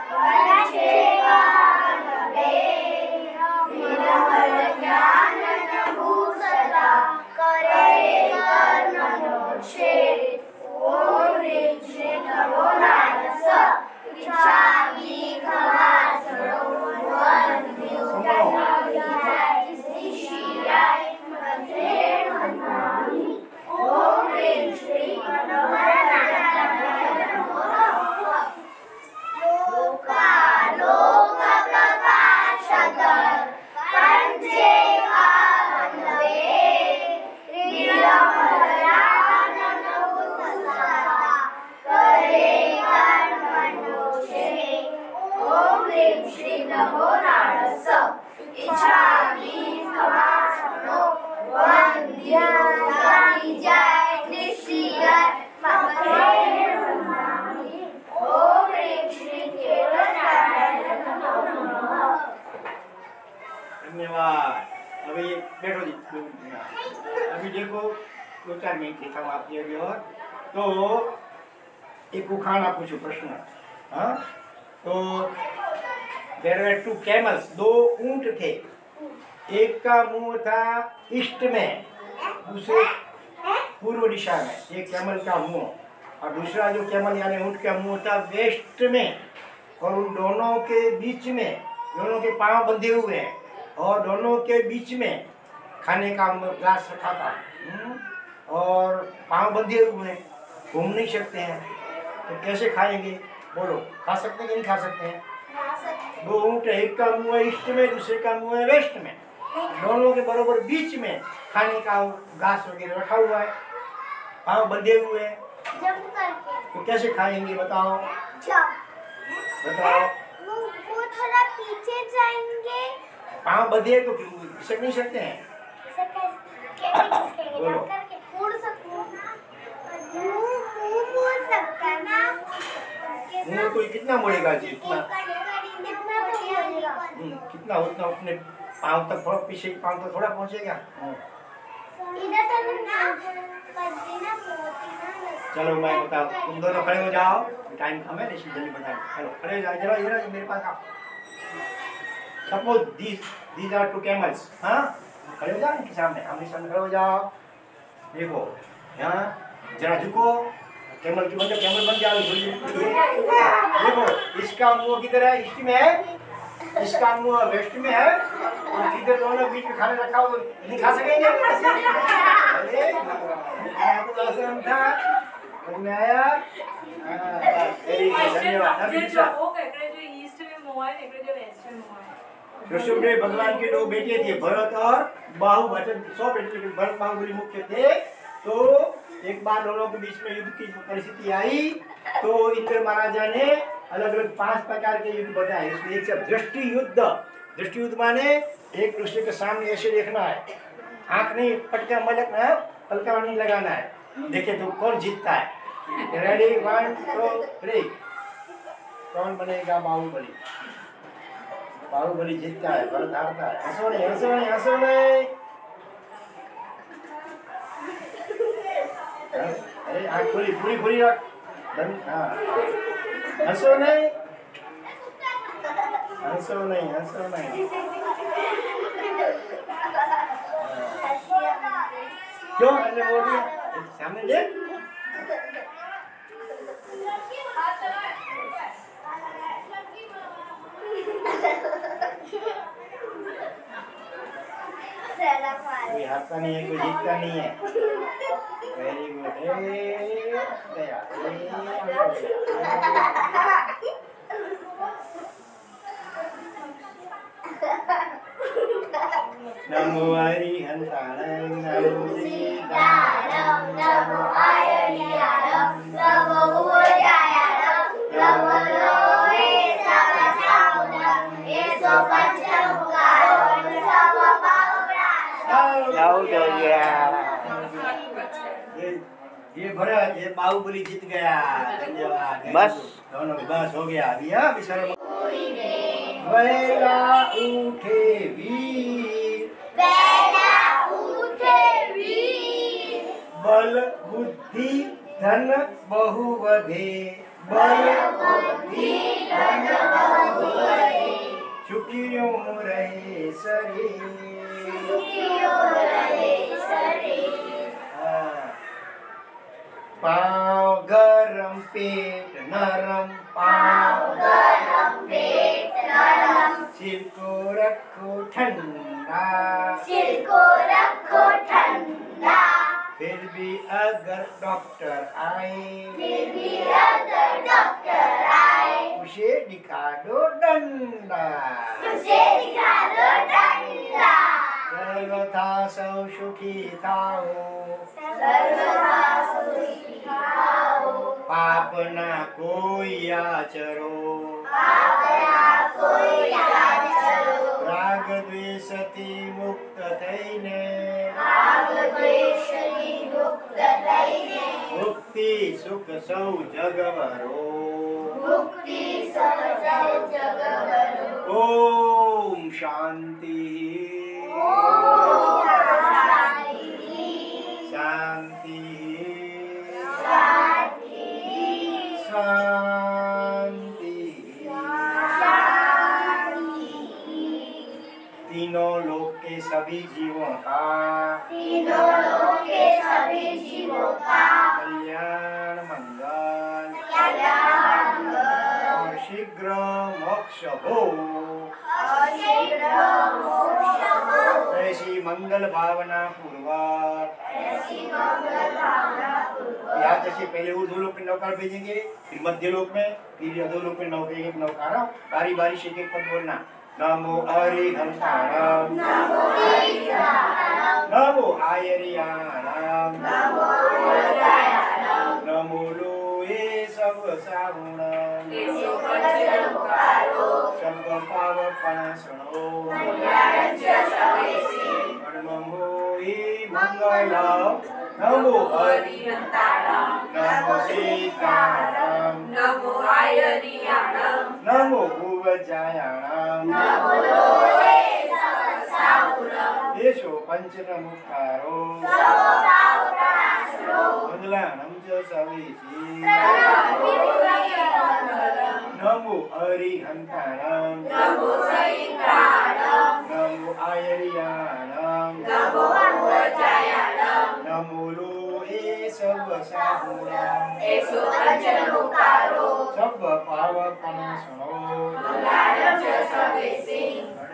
पंचेतावन भेद निर्मल ज्ञान नमो सदा करे कर्मणो छेद ओम ह्रीं श्री नमो नारस इच्छामि खमासनो वन्द्यु जामि जय निशिया मतेर्वन्नामि ओम ह्रीं श्री अवधूताय नमो नमः लोकालोक प्रकाशकर पंचेतावन भेद निर्मल ज्ञान नमो सदा करे कर्मणो छेद ओम ह्रीं श्री नमो नारस इच्छामि खमासनो वन्द्यु जामि जय निशिया मतेर्वन्नामि ओम ह्रीं श्री केवलनारायण नमो नमः धन्यवाद अभी बैठो जी अभी देखो 2-4 मिनट देखा हूँ आपकी अभी और तो एक उखाड़ा पूछो प्रश्न हाँ तो देयर वर 2 कैमल्स 2 ऊंट थे एक का मुंह था ईस्ट में दूसरे पूर्व दिशा में एक कैमल का मुंह और दूसरा जो कैमल यानी ऊंट का मुंह था वेस्ट में और उन दोनों के बीच में दोनों के पांव बंधे हुए हैं और दोनों के बीच में खाने का ग्लास रखा था और पांव बंधे हुए हैं घूम नहीं सकते हैं तो कैसे खाएंगे बोलो खा सकते हैं कि नहीं खा सकते हैं 2 ऊंट एक का मुंह है ईस्ट में दूसरे का मुंह है वेस्ट में दोनों के बरोबर बीच में खाने का घास वगैरह रखा हुआ है पांव बंधे हुए हैं जंप करके तो कैसे खाएंगे बताओ जंप बताओ वो थोड़ा पीछे जाएंगे पांव बंधे तो खिसक नहीं सकते हैं ऐसा कैसे खिसकेंगे बोलो। जंप करके मुड़ सकते मुंह मुड़ सकता है ना मुंह तो कितना मुड़ेगा जी इतना कितना कितना उतना अपने पांव तक थोड़ा पीछे पांव तक थोड़ा पहुंचेगा इधर तक ना चलो मैं बताओ तुम दोनों खड़े हो जाओ टाइम कम है लेकिन जल्दी बताओ चलो खड़े हो जाओ जरा इधर मेरे पास आओ सपोज these are 2 camels हाँ खड़े हो जाओ इनके सामने आमने सामने खड़े हो जाओ देखो यहाँ जरा झुको कैमल की कैमल बन जाओ देखो इसका मुंह किधर है ईस्ट में है इसका मुंह वेस्ट में है और इधर दोनों बीच में खाने रखा हो तो नहीं खा सकेंगे कैसे? अरे आपको आसान था, समझ में आया? धन्यवाद। ऋषभदेव भगवान के 2 बेटे थे, भरत और बाहु। भरत 100 बेटे, भरत बाहुबली मुख्य थे। तो एक बार दोनों के बीच में युद्ध की परिस्थिति आई तो इंद्र महाराजा ने अलग अलग 5 प्रकार के युद्ध बताए। इसमें एक दृष्टि युद्ध। दृष्टि युद्ध माने एक दूसरे के सामने ऐसे देखना है, आंख नहीं पटका मलकना, पलका नहीं लगाना है। देखे तो कौन जीतता है। रेडी 1 2 3। कौन बनेगा बाहुबली? बाहुबली जीतता है, भरत हारता है। हंसो नहीं, हंसो नहीं, हंसो नहीं। अरे आँख खुली, पूरी खुली रख। हाँ, हंसो नहीं, हंसो नहीं, हंसो नहीं। क्यों ऐसे बोल दिया? सामने देख। कोई हारता नहीं है, कोई जीतता नहीं है। Very good. गया। नमो हरिहंताणं नमो सीताणं नमो आयर्याणं नमो उदयाणं नमो लोहे सहस्रावणं येसो पंचमुखारो ये भरत, ये बाहुबली जीत गया। धन्यवाद। बस दोनों बस हो गया। अभी वेला उठे वीर, वेला उठे वीर, बल बुद्धि धन बहुवधे, बल बुद्धि धन बहुवधे, सुखियों रहे शरीर, सुखियों रहे शरीर। पाँव गरम पेट नरम, पाँव गरम पेट नरम, सिर को रखो ठंडा, सिर को रखो ठंडा, फिर भी अगर डॉक्टर आए, फिर भी अगर डॉक्टर आए, उसे दिखा दो डंडा, उसे दिखा दो डंडा। सर्वथा सौ सुखी थाओ, सर्वथा सुखी थाओ, पाप ना कोई आचरो, पाप ना कोई आचरो, राग द्वेषથી મુક્ત થઈને, રાગ દ્વેષથી મુક્ત થઈને, મુક્તિ સુખ સૌ જગવરો, મુક્તિ સૌ જગવરો। ઓમ શાંતિ, शांति, शांति, शांति, तीनों लोक के सभी जीवों का, तीनों लोक के सभी जीवों का कल्याण मंगल, कल्याण मंगल और शीघ्र मोक्ष हो, और शीघ्र मोक्ष हो। ऐसी मंगल भावना पूर्वक, ऐसी मंगल भावना पूर्वक यहाँ जैसे पहले ऊर्ध्व लोक में नौकार भेजेंगे, फिर मध्य लोक में, फिर अधोलोक में नौकारा, बारी बारी से एक पद बोलना। नमो हरिहंताणं नमो सीताणं नमो आयर्याणं नमो उदयाणं नमो लोहे सहस्रावणं येसो पंचमुखारो शब्द पावपणासनो मल्याज्य सवेसी नमो मंगलम नमो हरिहंताणं नमो सीताणं नमो आयर्याणं नमो उदयाणं नमो लोहे सहस्रावणं येसो पंचमुखारो शब्द पावपणासनो मल्याज्य सवेसी नमो हरिहंताणं नमो सीताणं नमो आयर्याणं नमो उदयाणं नमो लोहे सहस्रावणं एसो अचल मुकारो सब पावकन सुनो लाडम जसवेसी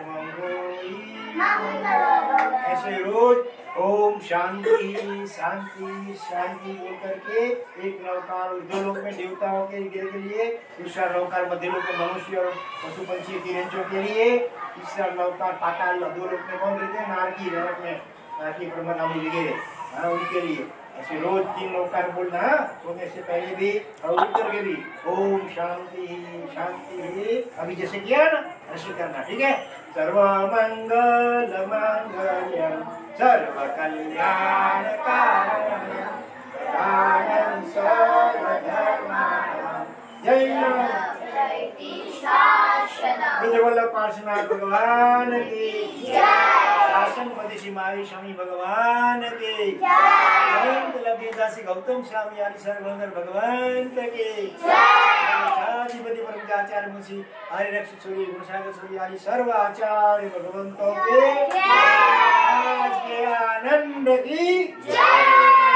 ऐसे रोज ओम शांति शांति शांति बोल करके एक नवकार दो लोक में देवताओं के लिए, दूसरा नवकार मध्य लोक में मनुष्य और पशु पंछी तिरंजों के लिए, तीसरा नवकार पाताल दो लोक में कौन रहते हैं, नारकी नरक में नारकी ब्रह्मनामी वगैरह उनके लिए। ऐसे रोज 3 नवकार बोलना, सोने से पहले भी और उठ करके भी ओम शांति शांति, अभी जैसे किया ना ऐसे करना, ठीक है। सर्वमंगल मंगलम सर्व कल्याण कारणम जय वल्लभ पार्श्वनाथ भगवान की शासन पति सिमाई स्वामी भगवान की लभ्यदासी गौतम स्वामी आदि सर्वंदर भगवान की आचार्य परमाचार्य मुंशी आर्य रक्षक सूर्य गुरुसागर सूर्य आदि सर्व आचार्य भगवंतों के आज के आनंद की